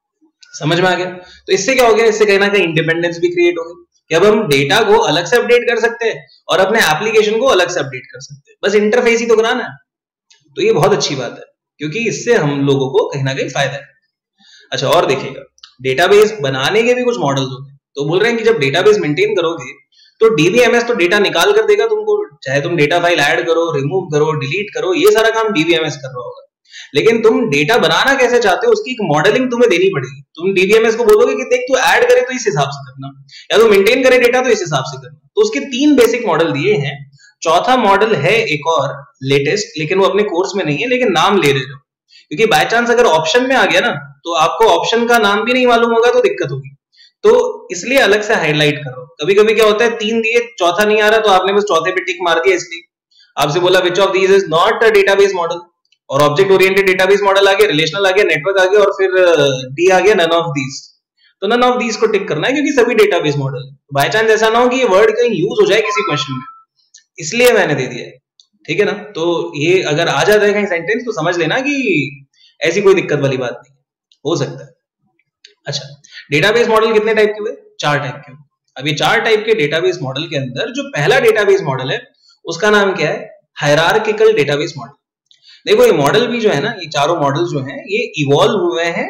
समझ में आ गया? तो इससे क्या हो गया, इससे कहीं ना कहीं इंडिपेंडेंस भी क्रिएट हो गई कि अब हम डेटा को अलग से अपडेट कर सकते हैं और अपने एप्लीकेशन को अलग से अपडेट कर सकते हैं, बस इंटरफेस ही तो कराना है। तो ये बहुत अच्छी बात है, क्योंकि इससे हम लोगों को कहीं ना कहीं फायदा है। अच्छा और देखिएगा, डेटाबेस बनाने के भी कुछ मॉडल्स होते हैं। तो बोल रहे हैं कि जब डेटाबेस मेंटेन करोगे तो डीबीएमएस तो डेटा निकाल कर देगा तुमको, चाहे तुम डेटा फाइल ऐड करो, रिमूव करो, डिलीट करो, ये सारा काम डीबीएमएस कर रहा होगा। लेकिन तुम डेटा बनाना कैसे चाहते हो उसकी एक मॉडलिंग तुम्हें देनी पड़ेगी। तुम डीबीएमएस को बोलोगे कि देख तू ऐड करे तो इस हिसाब से करना, या तो मेंटेन करे डेटा तो इस हिसाब से करना। तो उसके 3 बेसिक मॉडल दिए हैं। चौथा मॉडल है एक और लेटेस्ट, लेकिन वो अपने कोर्स में नहीं है, लेकिन नाम ले रहे हो, क्योंकि बाय चांस अगर ऑप्शन में आ गया ना तो आपको ऑप्शन का नाम भी नहीं मालूम होगा तो दिक्कत होगी। तो इसलिए अलग से हाईलाइट कर रहा हूं। कभी कभी क्या होता है, 3 दिए चौथा नहीं आ रहा, तो आपने बस चौथे पे टिक मार दिया। इसलिए आपसे बोला which of these is not a database model, और ऑब्जेक्ट ओरिएंटेड डेटाबेस मॉडल आ गया, रिलेशनल आ गया, नेटवर्क आ गया, और फिर डी आ गया नन ऑफ दीज। तो नन ऑफ दीज को टिक करना है, क्योंकि सभी डेटाबेस मॉडल है। बाय चांस ऐसा ना हो कि ये वर्ड कहीं यूज हो जाए किसी क्वेश्चन में, इसलिए मैंने दे दिया है। ठीक है ना? तो ये अगर आ जाता है कहीं सेंटेंस तो समझ लेना कि ऐसी कोई दिक्कत वाली बात नहीं, हो सकता है। अच्छा डेटाबेस मॉडल कितने टाइप के हुए, 4 टाइप के हुए। अब ये 4 टाइप के डेटाबेस मॉडल के अंदर जो पहला डेटाबेस मॉडल है उसका नाम क्या है, हायरार्किकल डेटाबेस मॉडल। देखो ये मॉडल भी जो है ना, ये चारों मॉडल जो हैं ये इवॉल्व हुए हैं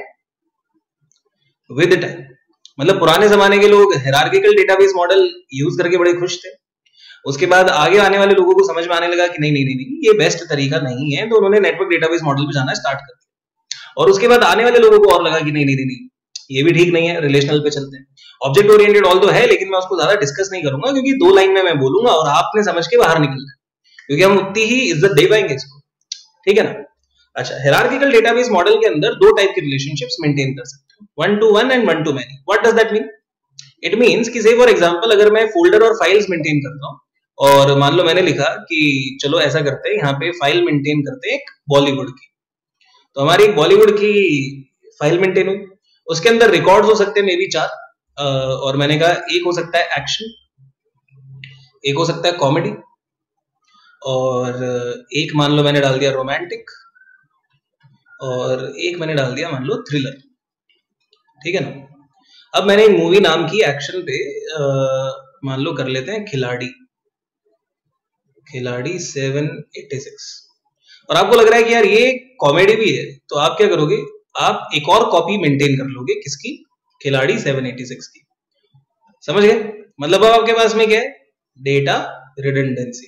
विद टाइम। मतलब पुराने जमाने के लोग हायरार्किकल डेटाबेस मॉडल यूज करके बड़े खुश थे, उसके बाद आगे आने वाले लोगों को समझ में आने लगा कि नहीं नहीं नहीं ये बेस्ट तरीका नहीं है, तो उन्होंने नेटवर्क डेटाबेस मॉडल पे जाना स्टार्ट कर दिया। और उसके बाद आने वाले लोगों को और लगा कि नहीं नहीं नहीं, नहीं ये भी ठीक नहीं है, रिलेशनल पे चलते हैं। ऑब्जेक्ट ओरिएंटेड ऑल तो है, लेकिन मैं उसको ज्यादा डिस्कस नहीं करूंगा, क्योंकि 2 लाइन में मैं बोलूंगा और आपने समझ के बाहर निकलना है, क्योंकि हम उतनी ही इज्जत दे पाएंगे इसको। ठीक है ना? अच्छा हायरार्किकल डेटाबेस मॉडल के अंदर 2 टाइप के रिलेशनशिप्स मेंटेन कर सकते हो, 1 to 1 and 1 to many। What does that mean? It means कि से फॉर एग्जांपल अगर मैं फोल्डर और फाइल्स मेंटेन करता हूं, और मान लो मैंने लिखा कि चलो ऐसा करते हैं, यहाँ पे फाइल मेंटेन करते हैं एक बॉलीवुड की। तो हमारी एक बॉलीवुड की फाइल मेंटेन हुई, उसके अंदर रिकॉर्ड्स हो सकते हैं मे बी 4, और मैंने कहा एक हो सकता है एक्शन, एक हो सकता है कॉमेडी, और एक मान लो मैंने डाल दिया रोमांटिक, और एक मैंने डाल दिया मान लो थ्रिलर। ठीक है ना? अब मैंने एक मूवी नाम की एक्शन पे मान लो कर लेते हैं खिलाड़ी 786, और आपको लग रहा है कि यार ये कॉमेडी भी है, तो आप क्या करोगे, आप एक और कॉपी मेंटेन कर लोगे, किसकी, खिलाड़ी 786 की। समझ गए? मतलब अब आपके पास में क्या है, डेटा रिडंडेंसी।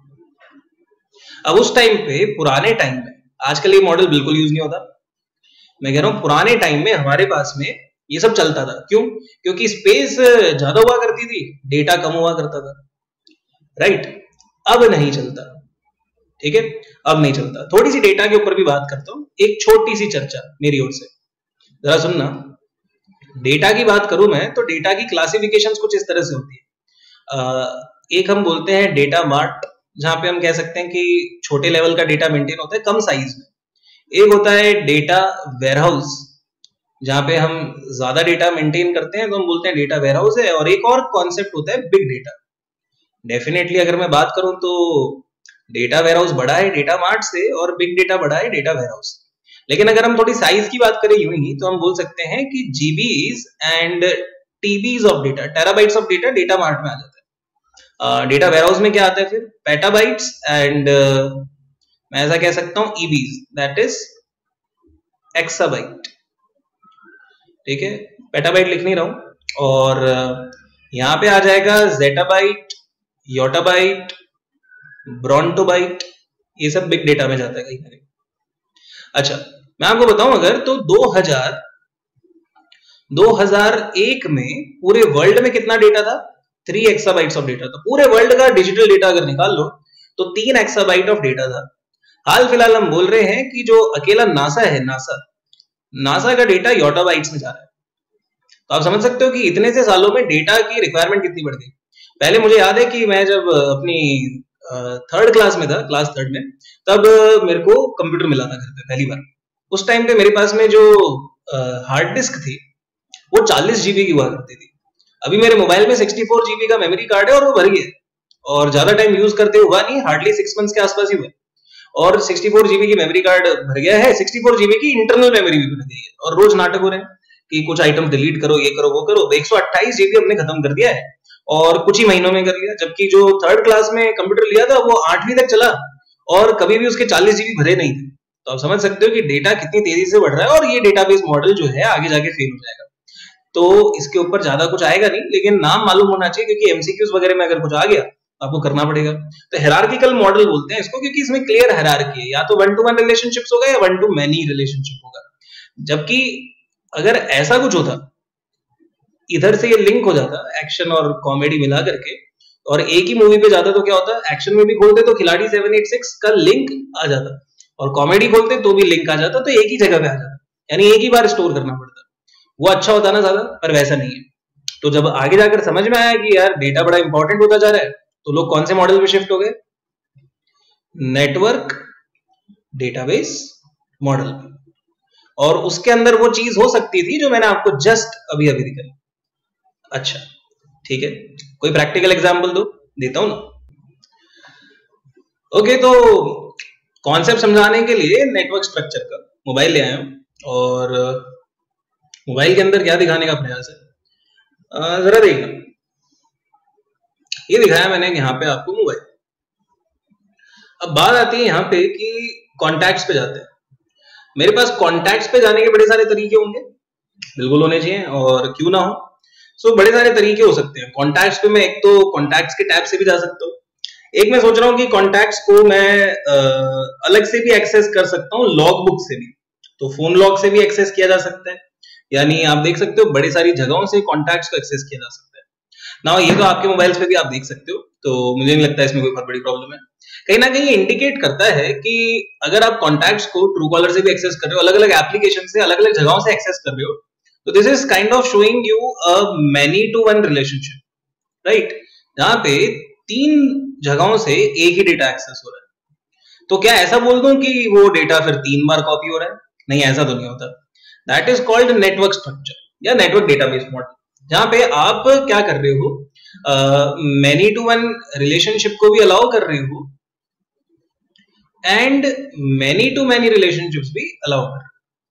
अब उस टाइम पे, पुराने टाइम में, आजकल ये मॉडल बिल्कुल यूज नहीं होता, मैं कह रहा हूं पुराने टाइम में हमारे पास में ये सब चलता था। क्यों? क्योंकि स्पेस ज्यादा हुआ करती थी, डेटा कम हुआ करता था, राइट? अब नहीं चलता, ठीक है, अब नहीं चलता। थोड़ी सी डेटा के ऊपर भी बात करता हूं, एक छोटी सी चर्चा मेरी ओर से, जरा सुनना। डेटा की बात करूं मैं तो डेटा की क्लासिफिकेशंस कुछ इस तरह से होती है। एक हम बोलते हैं डेटा मार्ट, जहां पे हम कह सकते हैं कि छोटे लेवल का डेटा मेंटेन होता है कम साइज में। एक होता है डेटा वेयरहाउस, जहां पे हम ज्यादा डेटा मेंटेन करते हैं तो हम बोलते हैं डेटा वेयरहाउस है। और एक और कॉन्सेप्ट होता है बिग डेटा। डेफिनेटली अगर मैं बात करूं तो डेटा वेयरहाउस बड़ा है डेटा मार्ट से और बिग डेटा बड़ा है डेटा वेयरहाउस। लेकिन अगर हम थोड़ी साइज की बात करें यूं ही तो हम बोल सकते हैं कि GBs and TBs of data, terabytes of data, data mart में आ जाता है। डेटा वेयरहाउस में क्या आता है फिर? पेटाबाइट्स एंड मैं ऐसा कह सकता हूं ईबीज, दैट इज एक्साबाइट, ठीक है, पेटाबाइट लिख नहीं रहा हूं। और यहां पे आ जाएगा जेटाबाइट, योटाबाइट, ब्रॉन्टोबाइट, ये सब बिग डेटा में जाता है कहीं ना कहीं। अच्छा, मैं आपको बताऊं अगर तो 2001 में पूरे वर्ल्ड में कितना डेटा था? 3 एक्साबाइट्स ऑफ डेटा था। पूरे वर्ल्ड का डिजिटल डेटा अगर निकाल लो तो 3 एक्साबाइट ऑफ डेटा था। हाल फिलहाल हम बोल रहे हैं कि जो अकेला नासा है, नासा का डेटा योटाबाइट्स में जा रहा है। तो आप समझ सकते हो कि इतने से सालों में डेटा की रिक्वायरमेंट कितनी बढ़ गई। पहले मुझे याद है कि मैं जब अपनी थर्ड क्लास में था, क्लास थर्ड में, तब मेरे को कंप्यूटर मिला था घर पे पहली बार। उस टाइम पे मेरे पास में जो हार्ड डिस्क थी वो 40 जीबी की हुआ करती थी। अभी मेरे मोबाइल में 64 जीबी का मेमोरी कार्ड है और वो भर गया और ज्यादा टाइम यूज करते हुआ नहीं, हार्डली 6 मंथ्स के आसपास ही हुआ और 64 जीबी की मेमोरी कार्ड भर गया है। 64 जीबी की इंटरनल मेमोरी भी भर गई है और रोज नाटक हो रहे हैं कि कुछ आइटम डिलीट करो, ये करो, वो करो। 128 जीबी हमने खत्म कर दिया है और कुछ ही महीनों में कर लिया, जबकि जो थर्ड क्लास में कंप्यूटर लिया था वो 8वीं तक चला और कभी भी उसके 40 जीबी भरे नहीं थे। तो आप समझ सकते हो कि डेटा कितनी तेजी से बढ़ रहा है और ये डेटाबेस मॉडल जो है आगे जाके फेल हो जाएगा। तो इसके ऊपर ज्यादा कुछ आएगा नहीं, लेकिन नाम मालूम होना चाहिए क्योंकि एमसीक्यूज वगैरह में अगर कुछ आ गया आपको करना पड़ेगा। तो हायरार्किकल मॉडल बोलते हैं इसको क्योंकि इसमें क्लियर हायरार्की है, या तो 1-to-1 रिलेशनशिप्स होगा या 1-to-many रिलेशनशिप होगा। जबकि अगर ऐसा कुछ होता, इधर से ये लिंक हो जाता एक्शन और कॉमेडी मिला करके और एक ही मूवी पे जाता तो क्या होता? एक्शन में भी खोलते तो खिलाड़ी 786 का लिंक आ जाता और कॉमेडी खोलते तो भी लिंक आ जाता, तो एक ही जगह पे आ जाता, यानी एक ही बार स्टोर करना पड़ता। वो अच्छा होता ना ज्यादा, पर वैसा नहीं है। तो जब आगे जाकर समझ में आया कि यार डेटा बड़ा इंपॉर्टेंट होता जा रहा है तो लोग कौन से मॉडल पे शिफ्ट हो गए? नेटवर्क डेटाबेस मॉडल पे। और उसके अंदर वो चीज हो सकती थी जो मैंने आपको जस्ट अभी अभी दिखाई। अच्छा ठीक है, कोई प्रैक्टिकल एग्जांपल दो, देता हूं ना। ओके, तो कॉन्सेप्ट समझाने के लिए नेटवर्क स्ट्रक्चर का मोबाइल ले आया हूं और मोबाइल के अंदर क्या दिखाने का प्रयास है जरा देखना। ये दिखाया मैंने यहाँ पे आपको मोबाइल। अब बात आती है यहाँ पे कि कॉन्टैक्ट्स पे जाते हैं। मेरे पास कॉन्टैक्ट्स पे जाने के बड़े सारे तरीके होंगे, बिल्कुल होने चाहिए, और क्यों ना हो। सो बड़े सारे तरीके हो सकते हैं कॉन्टैक्ट्स पे। मैं एक तो कॉन्टैक्ट्स के टैब से भी जा सकता हूँ, एक मैं सोच रहा हूँ कि कॉन्टैक्ट्स को मैं अलग से भी एक्सेस कर सकता हूँ, लॉग बुक से भी। तो फोन लॉग से भी एक्सेस किया जा सकता है, यानी आप देख सकते हो बड़ी सारी जगहों से कॉन्टैक्ट्स को एक्सेस किया जा सकता है ना। ये तो आपके मोबाइल्स पे भी आप देख सकते हो, तो मुझे नहीं लगता इसमें कोई बहुत बड़ी प्रॉब्लम है। कहीं ना कहीं इंडिकेट करता है कि अगर आप कॉन्टैक्ट्स को ट्रू कॉलर से भी एक्सेस कर रहे हो, अलग अलग एप्लीकेशन से, अलग अलग जगहों से एक्सेस कर रहे हो, तो this is kind of showing you a many to one relationship, right, जहां पे 3 जगहों से एक ही डेटा एक्सेस हो रहा है। तो क्या ऐसा बोल दूं कि वो डेटा फिर 3 बार कॉपी हो रहा है? नहीं, ऐसा तो नहीं होता। That is called network structure या नेटवर्क डेटाबेस मॉडल, जहां पे आप क्या कर रहे हो, मैनी टू वन रिलेशनशिप को भी अलाउ कर रहे हो and many to many relationships भी अलाउ कर रहे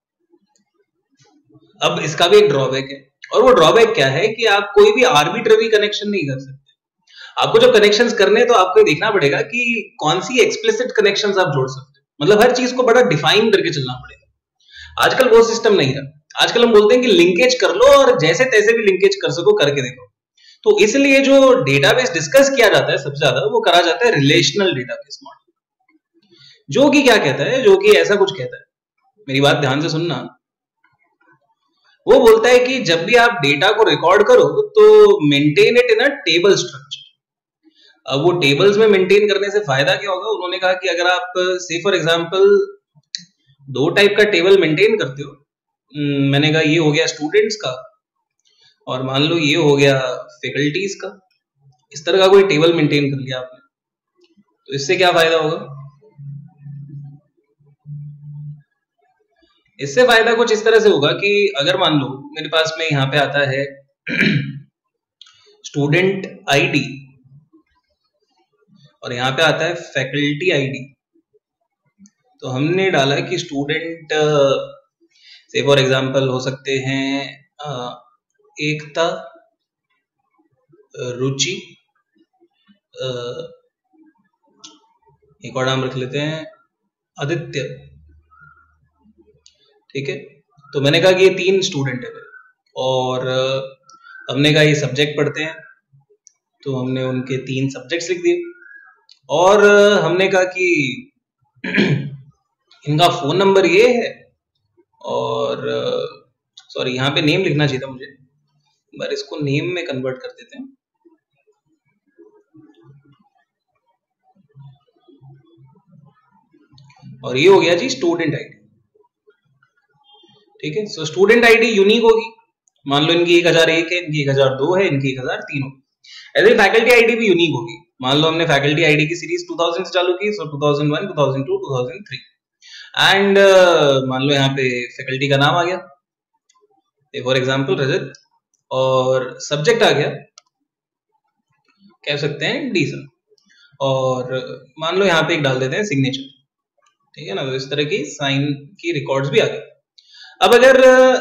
हो। अब इसका भी एक ड्रॉबैक है, और वो ड्रॉबैक क्या है कि आप कोई भी आर्बिट्ररी कनेक्शन नहीं कर सकते। आपको जब कनेक्शंस करने हैं तो आपको ये देखना पड़ेगा कि कौन सी एक्सप्लिसिट कनेक्शंस आप जोड़ सकते हो, मतलब हर चीज को बड़ा डिफाइन करके चलना पड़ेगा। आजकल वो सिस्टम नहीं रहा। आजकल हम बोलते हैं कि लिंकेज कर लो और जैसे तैसे भी लिंकेज कर सको करके देखो। तो इसलिए जो डेटाबेस डिस्कस किया जाता है सबसे ज्यादा, वो करा जाता है रिलेशनल डेटाबेस मॉडल, जो कि क्या कहता है, जो कि ऐसा कुछ कहता है, मेरी बात ध्यान से सुनना, वो बोलता है कि जब भी आप डेटा को रिकॉर्ड करो तो maintain it in a table structure. अब वो टेबल्स में मेंटेन करने से फायदा क्या होगा? उन्होंने कहा कि अगर आप से फॉर एग्जांपल दो टाइप का टेबल मेंटेन करते हो, मैंने कहा ये हो गया स्टूडेंट्स का और मान लो ये हो गया फैकल्टीज का, इस तरह का कोई टेबल मेंटेन कर लिया आपने, तो इससे क्या फायदा होगा? इससे फायदा कुछ इस तरह से होगा कि अगर मान लो मेरे पास में यहाँ पे आता है स्टूडेंट आईडी और यहाँ पे आता है फैकल्टी आईडी, तो हमने डाला कि स्टूडेंट से फॉर एग्जांपल हो सकते हैं एकता, रुचि, एक और नाम रख लेते हैं आदित्य, ठीक है। तो मैंने कहा कि ये 3 स्टूडेंट है और हमने कहा ये सब्जेक्ट पढ़ते हैं, तो हमने उनके 3 सब्जेक्ट्स लिख दिए और हमने कहा कि इनका फोन नंबर ये है और सॉरी यहाँ पे नेम लिखना चाहिए था मुझे, पर इसको नेम में कन्वर्ट कर देते हैं। और ये हो गया जी स्टूडेंट आईडी, ठीक है। सो स्टूडेंट आईडी यूनिक होगी, मान लो इनकी 1001 है, इनकी 1002 है, इनकी 1003 होगी। ऐसे फैकल्टी आईडी भी यूनिक होगी, मान लो हमने फैकल्टी आईडी की सीरीज 2000 से चालू की, सो 2001, 2002, 2003 एंड मान लो यहाँ पे फैकल्टी का नाम आ गया फॉर एग्जांपल रजत और सब्जेक्ट आ गया कह सकते हैं डीसा और मान लो यहाँ पे एक डाल देते हैं सिग्नेचर, ठीक है ना। तो इस तरह की साइन की रिकॉर्ड्स भी आ गए। अब अगर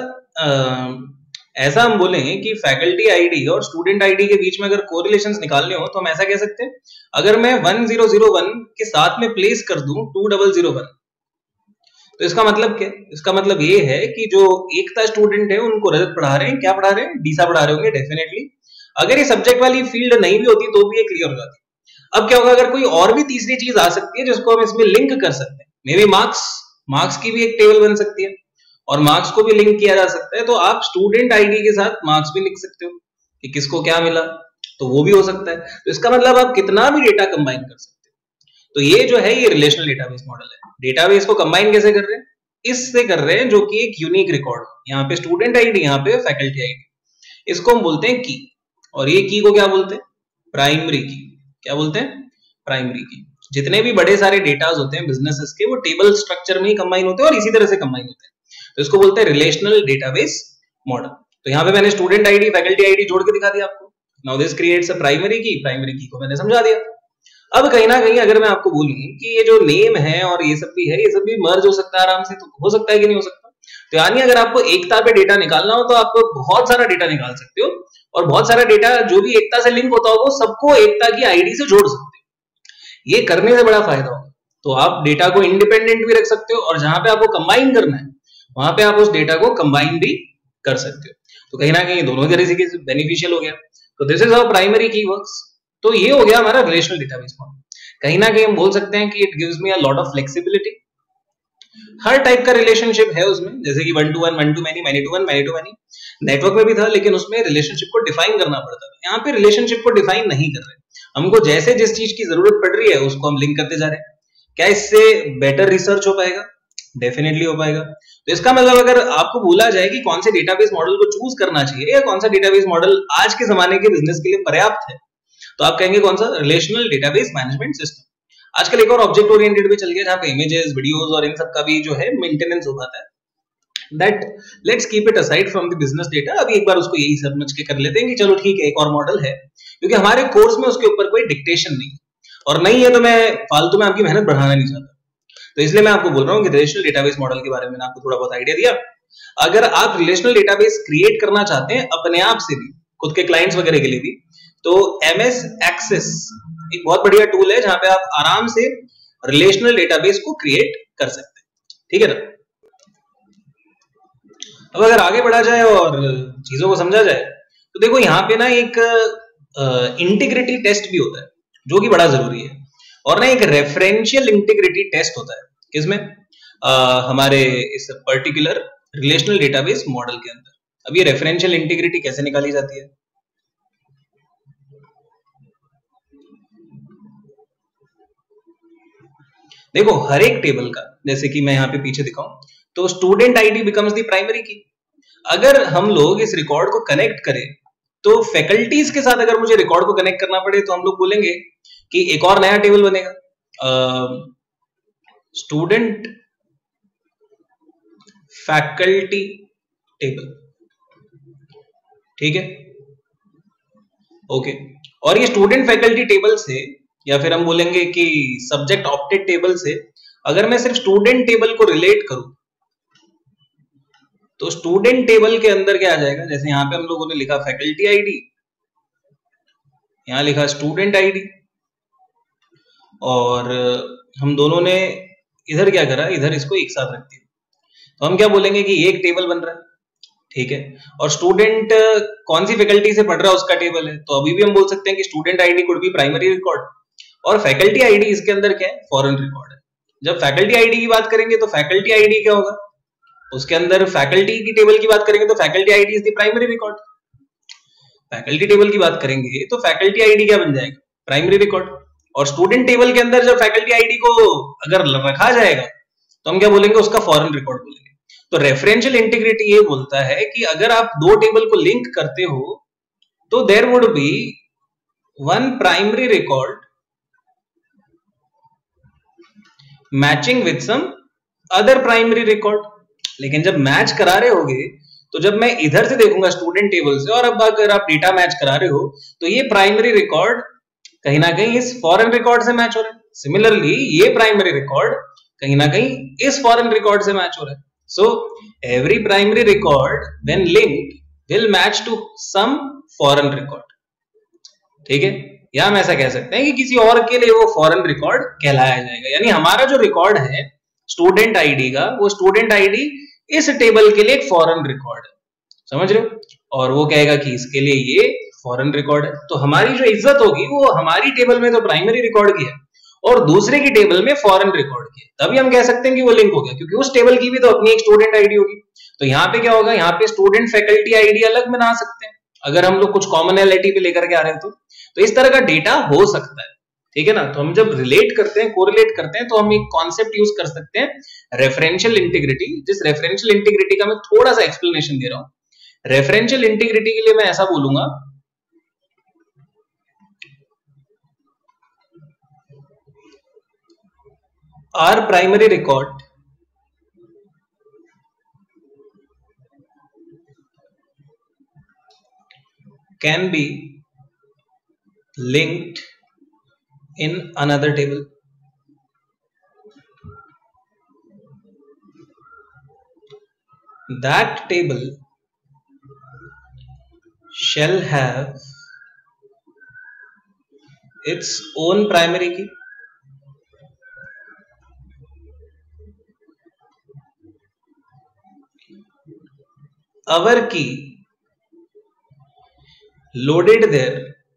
ऐसा हम बोलें कि फैकल्टी आईडी और स्टूडेंट आईडी के बीच में अगर कोरिलेशंस निकालने हो तो हम ऐसा कह सकते हैं, अगर मैं 1001 के साथ में प्लेस कर दूं 2001, तो इसका मतलब क्या? इसका मतलब ये है कि जो एकता स्टूडेंट है उनको रजत पढ़ा रहे हैं, क्या पढ़ा रहे हैं? डीसा पढ़ा रहे होंगे डेफिनेटली। अगर ये सब्जेक्ट वाली फील्ड नहीं भी होती तो भी ये क्लियर हो जाती। अब क्या होगा? अगर कोई और भी तीसरी चीज आ सकती है जिसको हम इसमें लिंक कर सकते हैं, मे बी मार्क्स की भी एक टेबल बन सकती है और मार्क्स को भी लिंक किया जा सकता है, तो आप स्टूडेंट आईडी के साथ मार्क्स भी लिख सकते हो कि किसको क्या मिला, तो वो भी हो सकता है। तो इसका मतलब आप कितना भी डेटा कंबाइन कर सकते हो। तो ये जो है ये रिलेशनल डेटाबेस मॉडल है। डेटाबेस को कंबाइन कैसे कर रहे हैं? इससे कर रहे हैं जो कि एक यूनिक रिकॉर्ड, यहाँ पे स्टूडेंट आईडी, यहाँ पे फैकल्टी आईडी, इसको हम बोलते हैं की, और ये की को क्या बोलते हैं? प्राइमरी की। क्या बोलते हैं? प्राइमरी की। जितने भी बड़े सारे डेटाज होते हैं बिजनेसेस के, वो टेबल स्ट्रक्चर में ही कंबाइन होते हैं और इसी तरह से कंबाइन होते हैं, तो इसको बोलते हैं रिलेशनल डेटाबेस मॉडल। तो यहाँ पे मैंने स्टूडेंट आईडी फैकल्टी आईडी जोड़ के दिखा दिया आपको। Now this creates a primary key को मैंने समझा दिया। अब कहीं ना कहीं अगर मैं आपको बोलूं कि ये जो नेम है और ये सब भी है, ये सब भी मर्ज हो सकता है आराम से, तो हो सकता है कि नहीं हो सकता? तो यानी अगर आपको एकता पे डेटा निकालना हो तो आप बहुत सारा डेटा निकाल सकते हो और बहुत सारा डेटा जो भी एकता से लिंक होता हो वो सबको एकता की आईडी से जोड़ सकते हो। ये करने से बड़ा फायदा होगा। तो आप डेटा को इंडिपेंडेंट भी रख सकते हो और जहां पे आपको कंबाइन करना है वहां पे आप उस डेटा को कंबाइन भी कर सकते हो। तो कहीं ना कहीं दोनों तरीके से बेनिफिशियल हो गया। तो this is how primary key works. तो ये हो गया हमारा रिलेशनल डेटाबेस मॉडल। कहीं ना कहीं हम बोल सकते हैं कि it gives me a lot of flexibility. हर टाइप का रिलेशनशिप है उसमें, जैसे कि 1 to 1, 1 to many, many to 1, many to many। Network में भी था लेकिन उसमें रिलेशनशिप को डिफाइन करना पड़ता था। यहाँ पे रिलेशनशिप को डिफाइन नहीं कर रहे, हमको जैसे जिस चीज की जरूरत पड़ रही है उसको हम लिंक करते जा रहे हैं। क्या इससे बेटर रिसर्च हो पाएगा? डेफिनेटली हो पाएगा। तो इसका मतलब अगर आपको बोला जाए कि कौन से डेटाबेस मॉडल को चूज करना चाहिए या कौन सा डेटाबेस मॉडल आज के जमाने के बिजनेस के लिए पर्याप्त है, तो आप कहेंगे कौन सा? Relational database management system. आजकल एक और ऑब्जेक्ट ओरिएंटेड भी चल गया जहां पे इमेजेस, वीडियोस और इन सब का भी जो है मेंटेनेंस हो पाता है। That let's keep it aside from the business data. अभी एक बार उसको यही समझ के कर लेते हैं कि चलो ठीक है, एक और मॉडल है, क्योंकि हमारे कोर्स में उसके ऊपर कोई डिक्टेशन नहीं और नहीं है, तो मैं फालतू में आपकी मेहनत बढ़ाना नहीं चाहता। तो इसलिए मैं आपको बोल रहा हूँ कि रिलेशनल डेटाबेस मॉडल के बारे में आपको थोड़ा बहुत आइडिया दिया। अगर आप रिलेशनल डेटाबेस क्रिएट करना चाहते हैं अपने आप से भी, खुद के क्लाइंट्स वगैरह के लिए भी, तो MS एक्सेस एक बहुत बढ़िया टूल है जहां पे आप आराम से रिलेशनल डेटाबेस को क्रिएट कर सकते हैं। ठीक है ना? अब अगर आगे बढ़ा जाए और चीजों को समझा जाए तो देखो यहाँ पे ना एक इंटीग्रिटी टेस्ट भी होता है जो कि बड़ा जरूरी है, और ना एक रेफरेंशियल इंटीग्रिटी टेस्ट होता है। किसमें? हमारे इस पर्टिकुलर रिलेशनल डेटाबेस मॉडल के अंदर। अब ये रेफरेंशियल इंटीग्रिटी कैसे निकाली जाती है? देखो हर एक टेबल का, जैसे कि मैं यहाँ पे पीछे दिखाऊं, तो student ID becomes the primary key. अगर हम लोग इस रिकॉर्ड को कनेक्ट करें तो फैकल्टीज के साथ अगर मुझे रिकॉर्ड को कनेक्ट करना पड़े तो हम लोग बोलेंगे कि एक और नया टेबल बनेगा, स्टूडेंट फैकल्टी टेबल, ठीक है, ओके। और ये स्टूडेंट फैकल्टी टेबल से, या फिर हम बोलेंगे कि सब्जेक्ट ऑप्टेड टेबल से, अगर मैं सिर्फ स्टूडेंट टेबल को रिलेट करूं तो स्टूडेंट टेबल के अंदर क्या आ जाएगा, जैसे यहां पे हम लोगों ने लिखा फैकल्टी आईडी, यहां लिखा स्टूडेंट आईडी, और हम दोनों ने इधर क्या करा, इधर इसको एक साथ रख दिया, तो हम क्या बोलेंगे कि एक टेबल बन रहा है, ठीक है। और स्टूडेंट कौन सी फैकल्टी से पढ़ रहा है उसका टेबल है, तो अभी भी हम बोल सकते हैं कि student ID could be primary record, और फैकल्टी आईडी इसके अंदर क्या है, फॉरेन रिकॉर्ड है। जब फैकल्टी आईडी की बात करेंगे तो फैकल्टी आईडी क्या होगा, उसके अंदर फैकल्टी की टेबल की बात करेंगे तो faculty ID is the primary record. Faculty table की बात करेंगे तो फैकल्टी आईडी क्या बन जाएगा, प्राइमरी रिकॉर्ड। और स्टूडेंट टेबल के अंदर जब फैकल्टी आईडी को अगर रखा जाएगा तो हम क्या बोलेंगे, उसका फॉरेन रिकॉर्ड बोलेंगे। तो रेफरेंशियल इंटीग्रिटी ये बोलता है कि अगर आप दो टेबल को लिंक करते हो तो there would be one primary record matching with some other primary record. लेकिन जब मैच करा रहे होगे तो जब मैं इधर से देखूंगा स्टूडेंट टेबल से, और अब अगर आप डेटा मैच करा रहे हो तो ये प्राइमरी रिकॉर्ड कहीं ना कहीं इस फॉरेन रिकॉर्ड से मैच हो रहा है। सिमिलरली ये प्राइमरी रिकॉर्ड कहीं ना कहीं इस फॉरेन रिकॉर्ड से मैच हो रहा है। So every primary record when linked will match to some foreign record, ठीक है। या हम ऐसा कह सकते हैं कि किसी और के लिए वो फॉरेन रिकॉर्ड कहलाया जाएगा, यानी हमारा जो रिकॉर्ड है स्टूडेंट आईडी का, वो स्टूडेंट आईडी इस टेबल के लिए एक फॉरेन रिकॉर्ड है, समझ रहे हो, और वो कहेगा कि इसके लिए ये फॉरेन रिकॉर्ड है। तो हमारी जो इज्जत होगी वो हमारी टेबल में तो प्राइमरी रिकॉर्ड की है और दूसरे की टेबल में फॉरेन रिकॉर्ड की है, तभी हम कह सकते हैं कि वो लिंक हो गया, क्योंकि उस टेबल की भी तो अपनी एक स्टूडेंट आईडी होगी। तो यहाँ पे क्या होगा, यहाँ पे स्टूडेंट फैकल्टी आईडी अलग बना सकते हैं अगर हम लोग कुछ कॉमनैलिटी पे लेकर के आ रहे हैं तो इस तरह का डेटा हो सकता है, ठीक है ना। तो हम जब रिलेट करते हैं, कोरिलेट करते हैं, तो हम एक कॉन्सेप्ट यूज कर सकते हैं रेफरेंशियल इंटीग्रिटी। जिस रेफरेंशियल इंटीग्रिटी का मैं थोड़ा सा एक्सप्लेनेशन दे रहा हूं। रेफरेंशियल इंटीग्रिटी के लिए मैं ऐसा बोलूंगा, our primary record can be linked in another table. That table shall have its own primary key, our key loaded there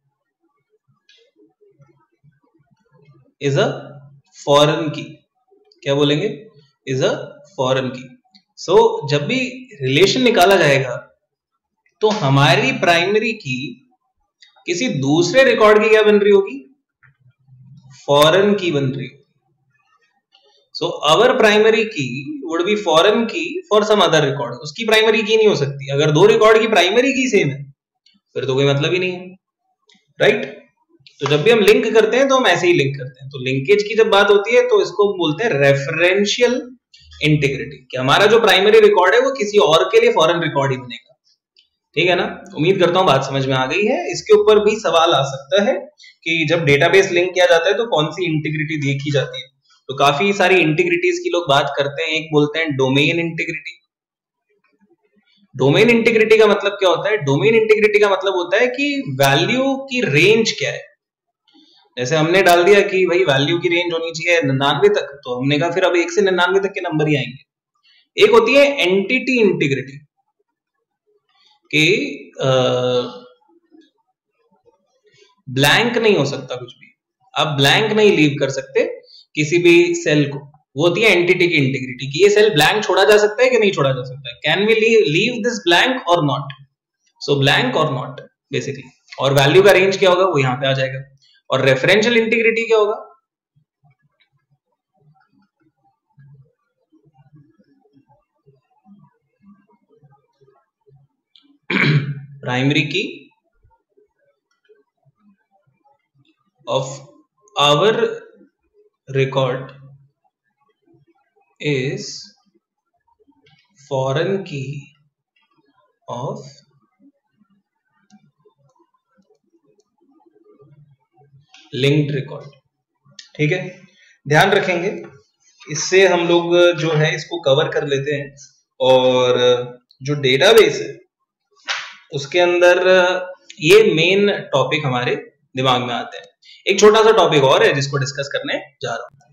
is a foreign key. क्या बोलेंगे, is a foreign key. So जब भी रिलेशन निकाला जाएगा तो हमारी प्राइमरी की किसी दूसरे रिकॉर्ड की क्या बन रही होगी, फॉरेन की बन रही होगी। So our primary key would be foreign key for some other record. उसकी प्राइमरी की नहीं हो सकती। अगर दो रिकॉर्ड की प्राइमरी की सेम है फिर तो कोई मतलब ही नहीं है, राइट। तो जब भी हम लिंक करते हैं तो हम ऐसे ही लिंक करते हैं। तो लिंकेज की जब बात होती है तो इसको बोलते हैं रेफरेंशियल इंटीग्रिटी, कि हमारा जो प्राइमरी रिकॉर्ड है वो किसी और के लिए फॉरेन रिकॉर्ड ही बनेगा, ठीक है ना। उम्मीद करता हूं बात समझ में आ गई है। इसके ऊपर भी सवाल आ सकता है कि जब डेटाबेस लिंक किया जाता है तो कौन सी इंटीग्रिटी देखी जाती है। तो काफी सारी इंटीग्रिटीज की लोग बात करते हैं। एक बोलते हैं डोमेन इंटीग्रिटी। डोमेन इंटीग्रिटी का मतलब क्या होता है, डोमेन इंटीग्रिटी का मतलब होता है कि वैल्यू की रेंज क्या है। जैसे हमने डाल दिया कि भाई वैल्यू की रेंज होनी चाहिए 99 तक, तो हमने कहा फिर अब 1 से 99 तक के नंबर ही आएंगे। एक होती है एंटिटी इंटीग्रिटी कि ब्लैंक नहीं हो सकता कुछ भी, आप ब्लैंक नहीं लीव कर सकते किसी भी सेल को, वो होती है एंटिटी की इंटीग्रिटी, कि ये सेल ब्लैंक छोड़ा जा सकता है कि नहीं छोड़ा जा सकता है, can we leave this blank or not, so blank or not basically. और वैल्यू का रेंज क्या होगा वो यहाँ पे आ जाएगा। और रेफरेंशियल इंटीग्रिटी क्या होगा, प्राइमरी की of our record is foreign key of linked record। ठीक है, ध्यान रखेंगे, इससे हम लोग जो है इसको कवर कर लेते हैं। और जो डेटाबेस है उसके अंदर ये मेन टॉपिक हमारे दिमाग में आते हैं। एक छोटा सा टॉपिक और है जिसको डिस्कस करने जा रहा हूं।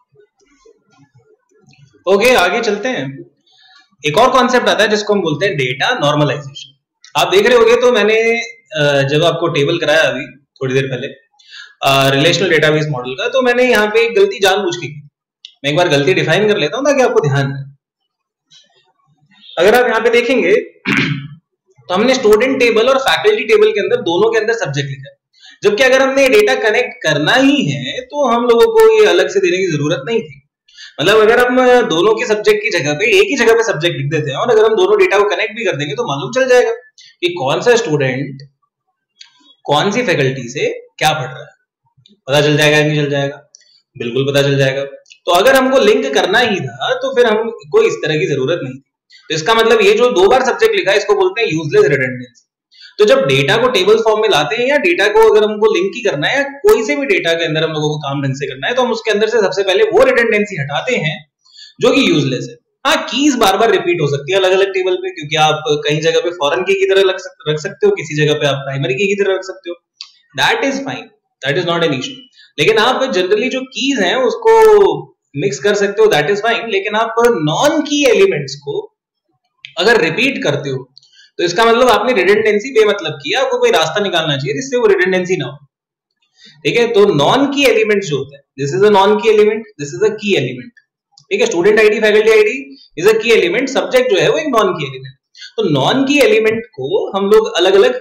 ओके, आगे चलते हैं। एक और कॉन्सेप्ट आता है जिसको हम बोलते हैं डेटा नॉर्मलाइजेशन। आप देख रहे होंगे, तो मैंने जब आपको टेबल कराया अभी थोड़ी देर पहले रिलेशनल डेटाबेस मॉडल का, तो मैंने यहाँ पे एक गलती जानबूझ के की। मैं एक बार गलती डिफाइन कर लेता हूं ताकि आपको ध्यान रहे। अगर आप यहाँ पे देखेंगे तो हमने स्टूडेंट टेबल और फैकल्टी टेबल के अंदर दोनों के अंदर सब्जेक्ट लिखा है, जबकि अगर हमने डेटा कनेक्ट करना ही है तो हम लोगों को ये अलग से देने की जरूरत नहीं थी। मतलब अगर हम दोनों के सब्जेक्ट की जगह पे एक ही जगह पे सब्जेक्ट लिख देते हैं और अगर हम दोनों डेटा को कनेक्ट भी कर देंगे तो मालूम चल जाएगा कि कौन सा स्टूडेंट कौन सी फैकल्टी से क्या पढ़ रहा है। पता चल जाएगा नहीं चल जाएगा? बिल्कुल पता चल जाएगा। तो अगर हमको लिंक करना ही था तो फिर हमको इस तरह की जरूरत नहीं थी। तो इसका मतलब ये जो दो बार सब्जेक्ट लिखा है इसको बोलते हैं यूजलेस रिडंडेंसी। तो जब डेटा को टेबल फॉर्म में लाते हैं या डेटा को अगर हमको लिंक ही करना है या कोई से भी डेटा के अंदर हम लोगों को काम ढंग से करना है, तो हम उसके अंदर से सबसे पहले वो रिडंडेंसी हटाते हैं जो कि यूजलेस है। हाँ, कीज बार बार रिपीट हो सकती है अलग अलग टेबल पे, क्योंकि आप कहीं जगह पे फॉरेन की तरह रख सकते हो, किसी जगह पे आप प्राइमरी की तरह रख सकते हो। That is fine, that is not an issue. लेकिन आप जनरली जो कीज हैं उसको मिक्स कर सकते हो, दैट इज फाइन। लेकिन आप नॉन की एलिमेंट्स को अगर रिपीट करते हो तो इसका मतलब आपने रिडंडेंसी बेमतलब किया। आपको कोई रास्ता निकालना चाहिए जिससे वो रिडंडेंसी ना हो। ठीक है, तो नॉन की एलिमेंट्स जो होते हैं, this is a non key element, this is a key element. ठीक है, student ID, faculty ID is a key element, subject जो है वो एक नॉन की एलिमेंट। तो नॉन की एलिमेंट को हम लोग अलग अलग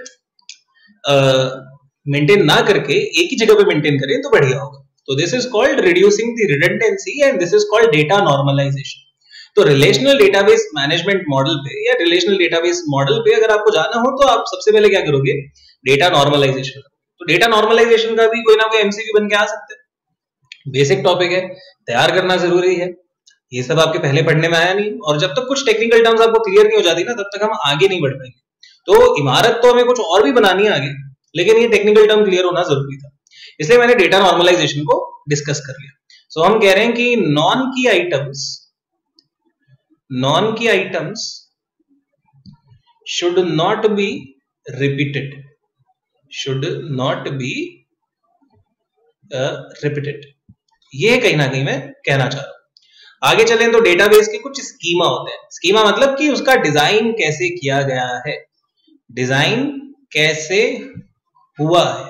मेंटेन ना करके एक ही जगह पे मेंटेन करें तो बढ़िया होगा। तो this is called reducing the redundancy and this is called data normalisation. तो रिलेशनल डेटाबेस मैनेजमेंट मॉडल पे या रिलेशनल डेटाबेस मॉडल पे अगर आपको जाना हो तो आप सबसे पहले क्या करोगे, डेटा नॉर्मलाइजेशन। तो डेटा नॉर्मलाइजेशन का भी कोई ना कोई एमसीक्यू बन के आ सकता है। बेसिक टॉपिक है, तैयार करना जरूरी है। ये सब आपके पहले पढ़ने में आया नहीं, और जब तक कुछ टेक्निकल टर्म्स आपको क्लियर नहीं हो जाती ना तब तक हम आगे नहीं बढ़ पाएंगे। तो इमारत तो हमें कुछ और भी बनानी है आगे, लेकिन ये टेक्निकल टर्म क्लियर होना जरूरी था, इसलिए मैंने डेटा नॉर्मलाइजेशन को डिस्कस कर लिया। सो हम कह रहे हैं कि non key items should not be repeated, ये कहीं ना कहीं मैं कहना चाह रहा हूं। आगे चलें तो डेटाबेस के कुछ स्कीमा होते हैं। स्कीमा मतलब कि उसका डिजाइन कैसे किया गया है, डिजाइन कैसे हुआ है।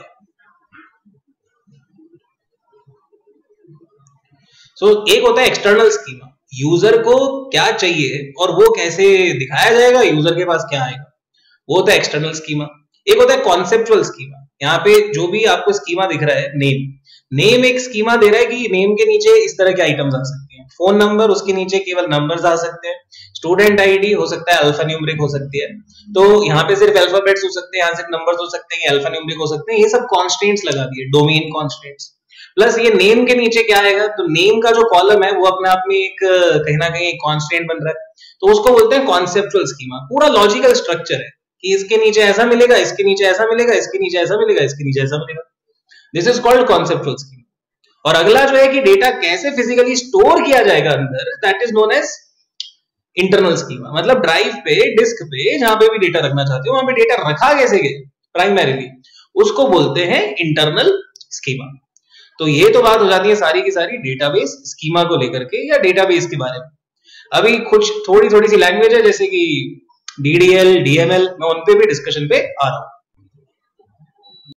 एक होता है एक्सटर्नल स्कीमा, यूजर को क्या चाहिए और वो कैसे दिखाया जाएगा, यूजर के पास क्या आएगा, वो होता है एक्सटर्नल स्कीमा। एक होता है कॉन्सेप्चुअल स्कीमा। यहाँ पे जो भी आपको स्कीमा दिख रहा है, नेम एक स्कीमा दे रहा है कि नेम के नीचे इस तरह के आइटम्स आ सकते हैं। फोन नंबर, उसके नीचे केवल नंबर्स आ सकते हैं। स्टूडेंट आईडी हो सकता है अल्फा न्यूमेरिक हो सकती है, तो यहाँ पे सिर्फ अल्फाबेट्स हो सकते हैं, यहाँ सिर्फ नंबर्स हो सकते हैं, अल्फा न्यूमेरिक हो सकते हैं। ये सब कॉन्स्टेंट्स लगा दिए, डोमेन कॉन्स्टेंट्स। प्लस ये नेम के नीचे क्या आएगा, तो नेम का जो कॉलम है वो अपने आप में एक कहीं ना कहीं कांस्टेंट बन रहा है, तो उसको बोलते हैं कॉन्सेप्चुअल स्कीमा। पूरा लॉजिकल स्ट्रक्चर है कि इसके नीचे ऐसा मिलेगा, इसके नीचे ऐसा मिलेगा, इसके नीचे ऐसा मिलेगा, इसके नीचे ऐसा मिलेगा। This is called conceptual schema. और अगला जो है कि डेटा कैसे फिजिकली स्टोर किया जाएगा अंदर, that is known as internal schema. मतलब ड्राइव पे, डिस्क पे, जहां पे भी डेटा रखना चाहते हो वहां पे डेटा रखा कैसे गया प्राइमरीली, उसको बोलते हैं इंटरनल स्कीमा। तो ये तो बात हो जाती है सारी की सारी डेटाबेस स्कीमा को लेकर के या डेटाबेस के बारे में। अभी कुछ थोड़ी सी लैंग्वेज है जैसे कि DDL, DML, मैं उन पे भी डिस्कशन पे आ रहा हूं।